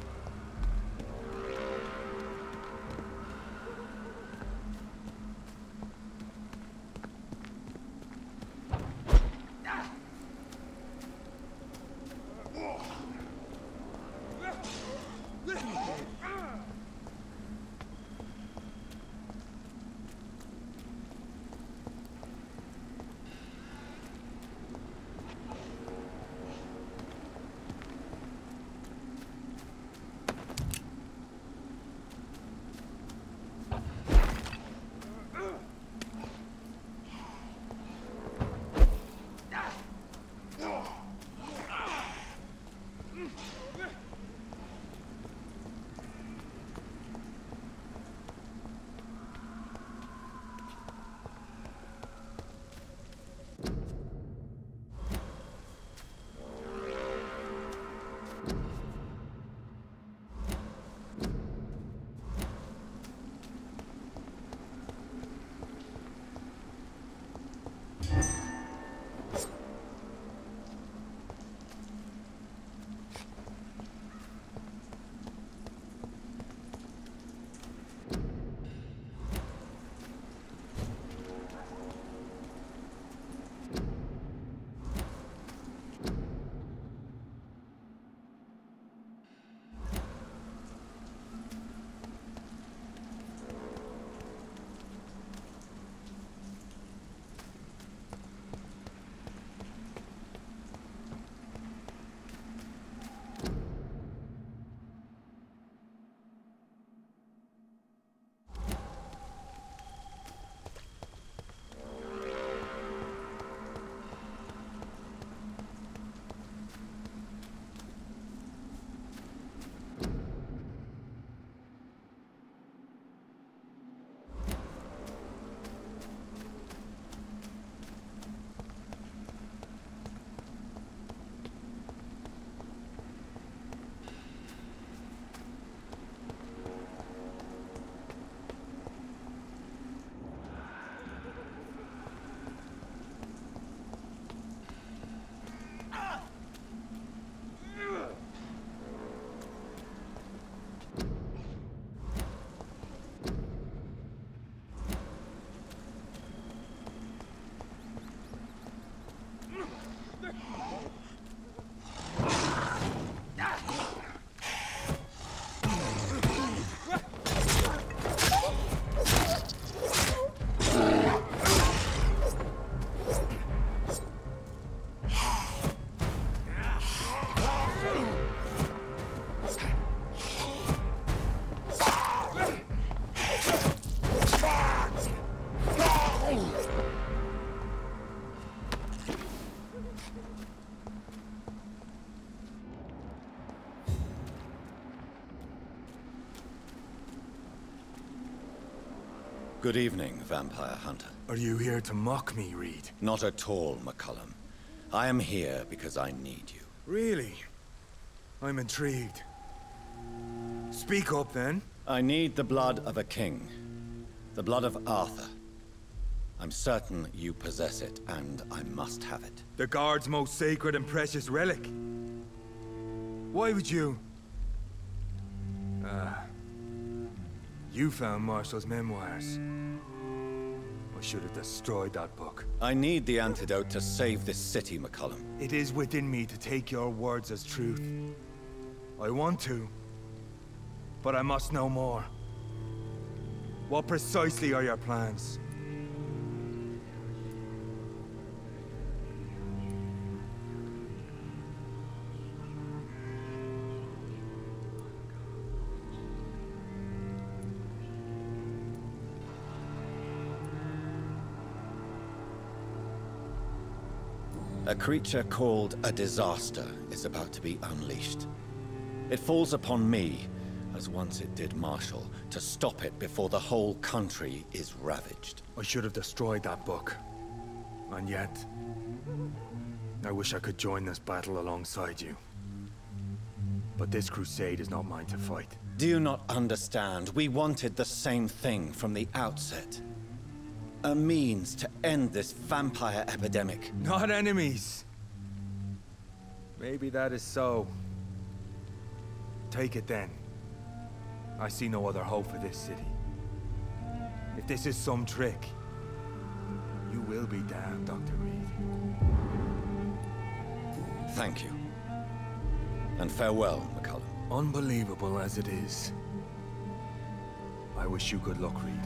Good evening, Vampire Hunter. Are you here to mock me, Reed? Not at all, McCullum. I am here because I need you. Really? I'm intrigued. Speak up, then. I need the blood of a king. The blood of Arthur. I'm certain you possess it, and I must have it. The Guard's most sacred and precious relic. Why would you... Ah... You found Marshall's memoirs. I should have destroyed that book. I need the antidote to save this city, McCullum. It is within me to take your words as truth. I want to, but I must know more. What precisely are your plans? A creature called a disaster is about to be unleashed. It falls upon me, as once it did Marshall, to stop it before the whole country is ravaged. I should have destroyed that book. And yet... I wish I could join this battle alongside you. But this crusade is not mine to fight. Do you not understand? We wanted the same thing from the outset. A means to end this vampire epidemic. Not enemies. Maybe that is so. Take it then. I see no other hope for this city. If this is some trick, you will be damned, Doctor Reed. Thank you. And farewell, McCullum. Unbelievable as it is, I wish you good luck, Reed.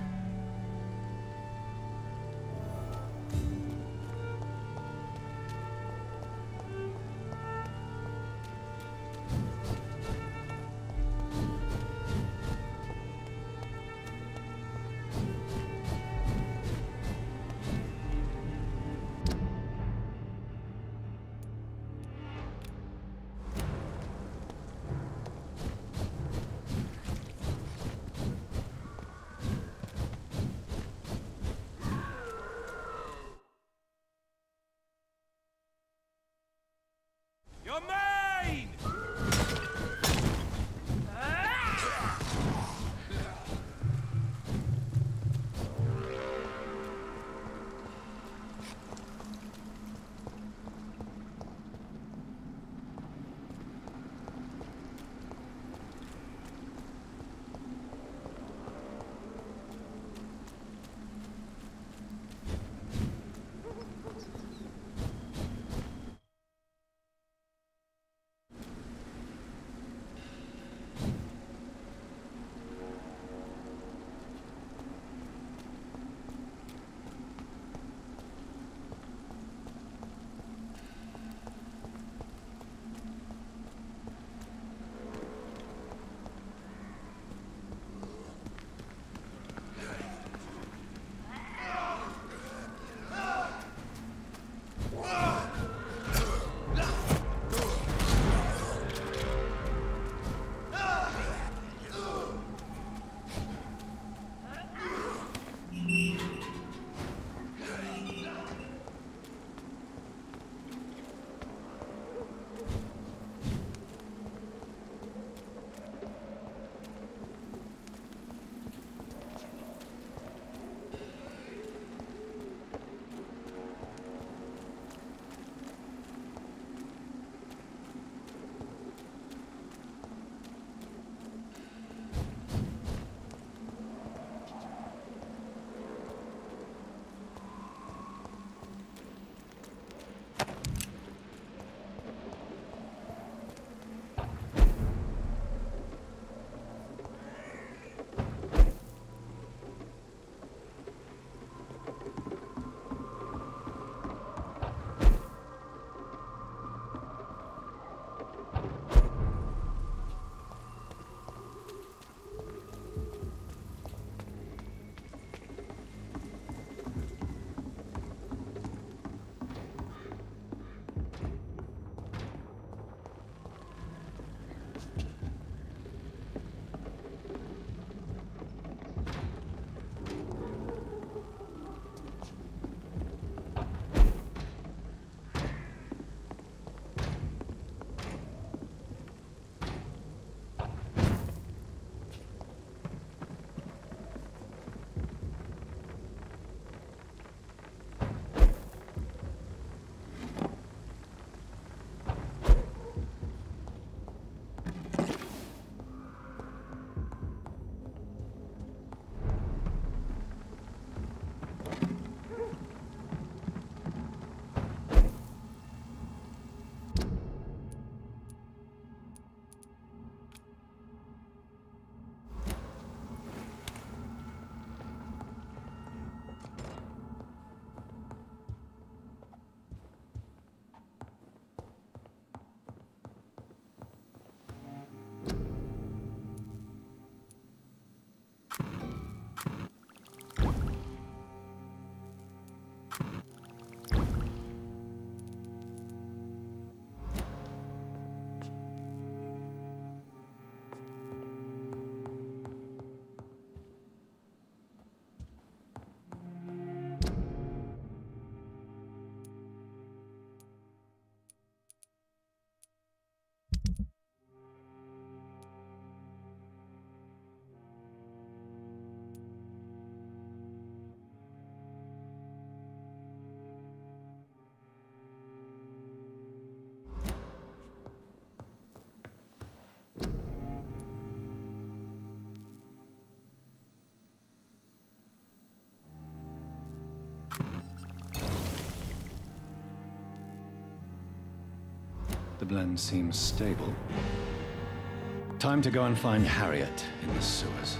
The blend seems stable. Time to go and find Harriet in the sewers.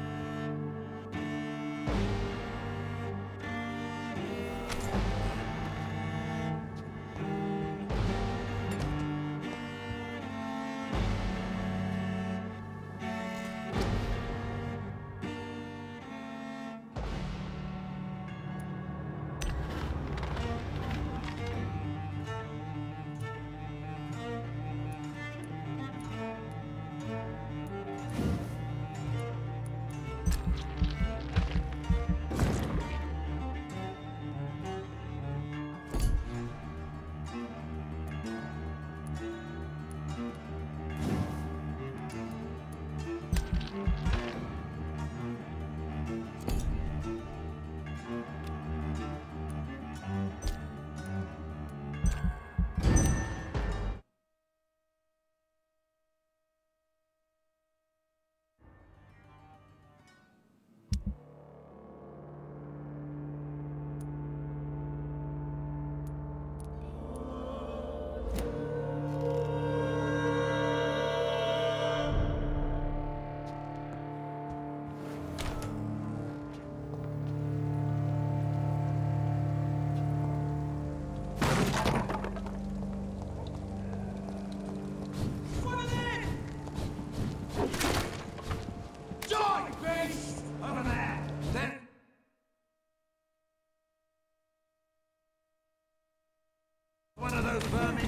One of those vermin.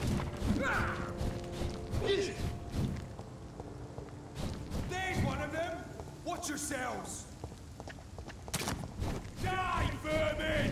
There's one of them. Watch yourselves. Die, vermin!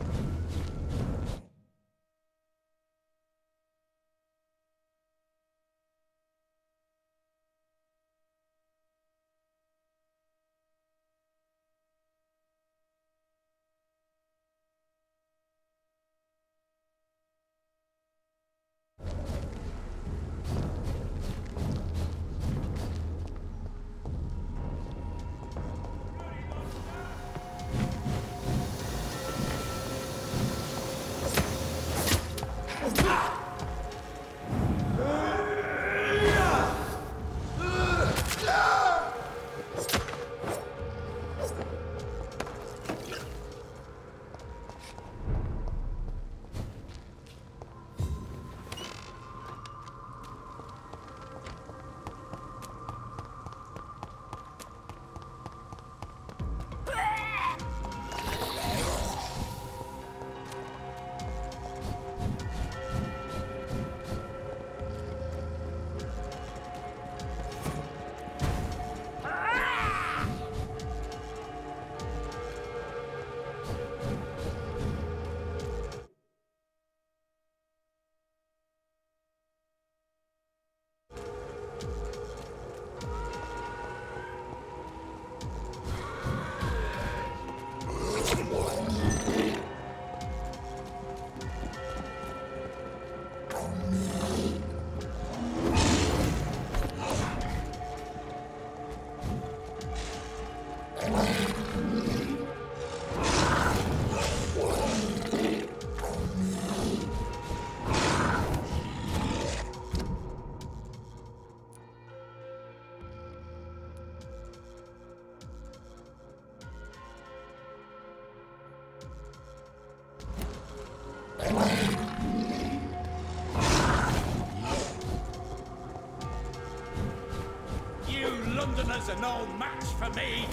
You Londoners are no match for me!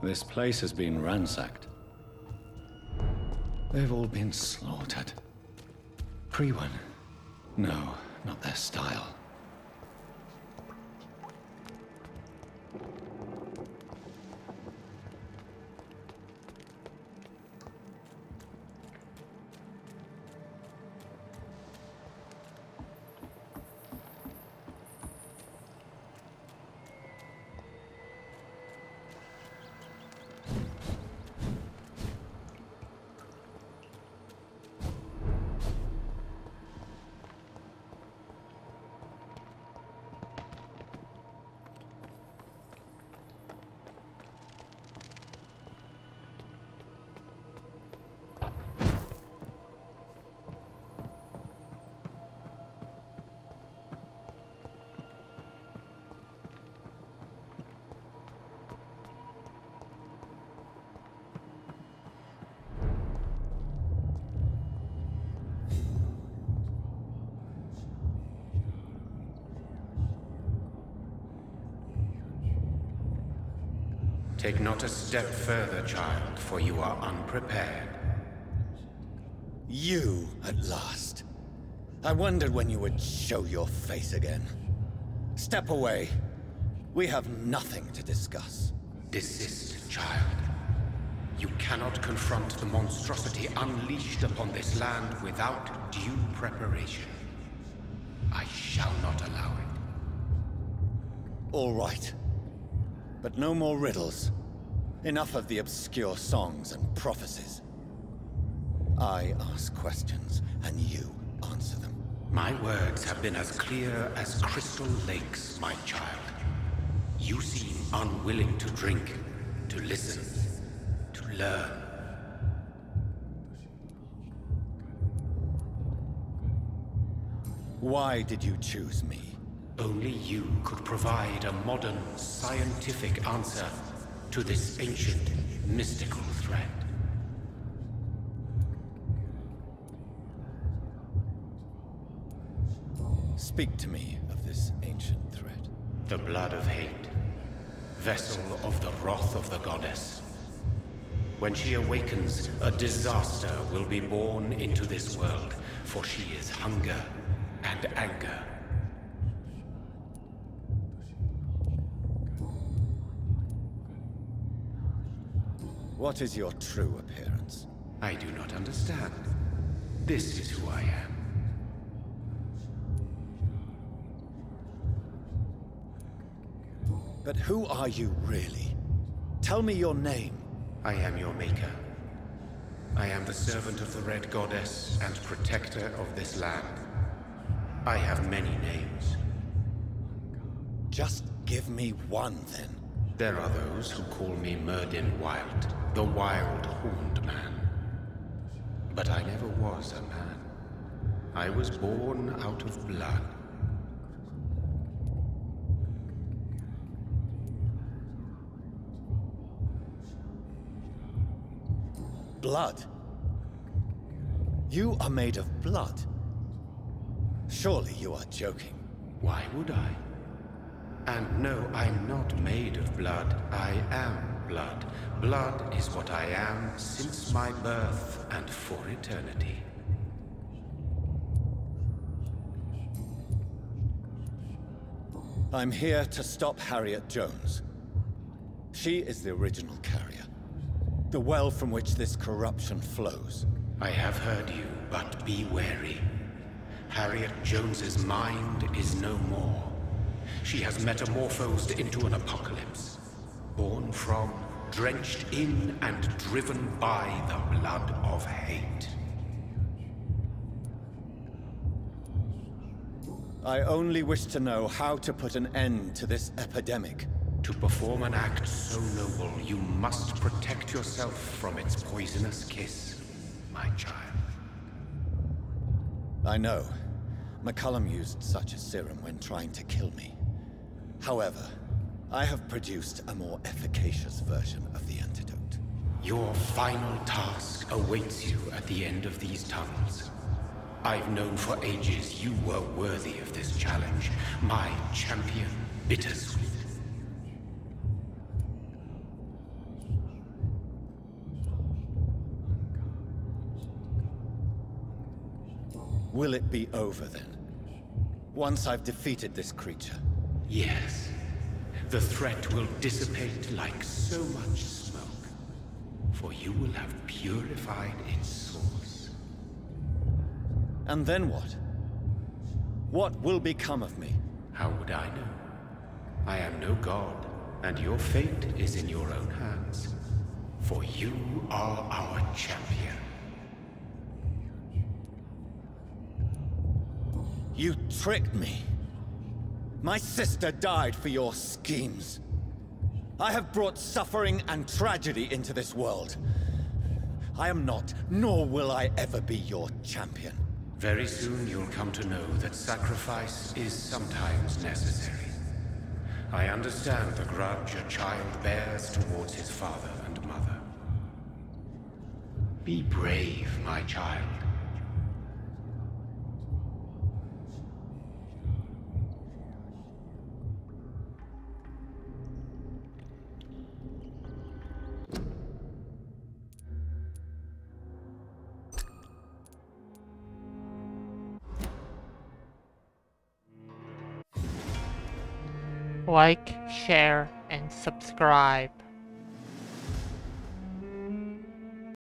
This place has been ransacked. They've all been slaughtered. Priwen? No, not their style. Take not a step further, child, for you are unprepared. You, at last. I wondered when you would show your face again. Step away. We have nothing to discuss. Desist, child. You cannot confront the monstrosity unleashed upon this land without due preparation. I shall not allow it. All right. But no more riddles. Enough of the obscure songs and prophecies. I ask questions, and you answer them. My words have been as clear as crystal lakes, my child. You seem unwilling to drink, to listen, to learn. Why did you choose me? Only you could provide a modern, scientific answer to this ancient, mystical threat. Speak to me of this ancient threat. The blood of hate, vessel of the wrath of the goddess. When she awakens, a disaster will be born into this world, for she is hunger and anger. What is your true appearance? I do not understand. This is who I am. But who are you really? Tell me your name. I am your maker. I am the servant of the Red Goddess and protector of this land. I have many names. Just give me one, then. There are those who call me Myrddin Wylde, the Wild Horned Man. But I never was a man. I was born out of blood. Blood? You are made of blood. Surely you are joking. Why would I? And no, I'm not made of blood. I am blood. Blood is what I am since my birth and for eternity. I'm here to stop Harriet Jones. She is the original carrier. The well from which this corruption flows. I have heard you, but be wary. Harriet Jones's mind is no more. She has metamorphosed into an apocalypse. Born from, drenched in, and driven by the blood of hate. I only wish to know how to put an end to this epidemic. To perform an act so noble, you must protect yourself from its poisonous kiss, my child. I know. McCullum used such a serum when trying to kill me. However, I have produced a more efficacious version of the antidote. Your final task awaits you at the end of these tunnels. I've known for ages you were worthy of this challenge, my champion, Bittersweet. Will it be over then? Once I've defeated this creature? Yes. The threat will dissipate like so much smoke. For you will have purified its source. And then what? What will become of me? How would I know? I am no god, and your fate is in your own hands. For you are our champion. You tricked me. My sister died for your schemes. I have brought suffering and tragedy into this world. I am not, nor will I ever be your champion. Very soon you'll come to know that sacrifice is sometimes necessary. I understand the grudge a child bears towards his father and mother. Be brave, my child. Like, share, and subscribe.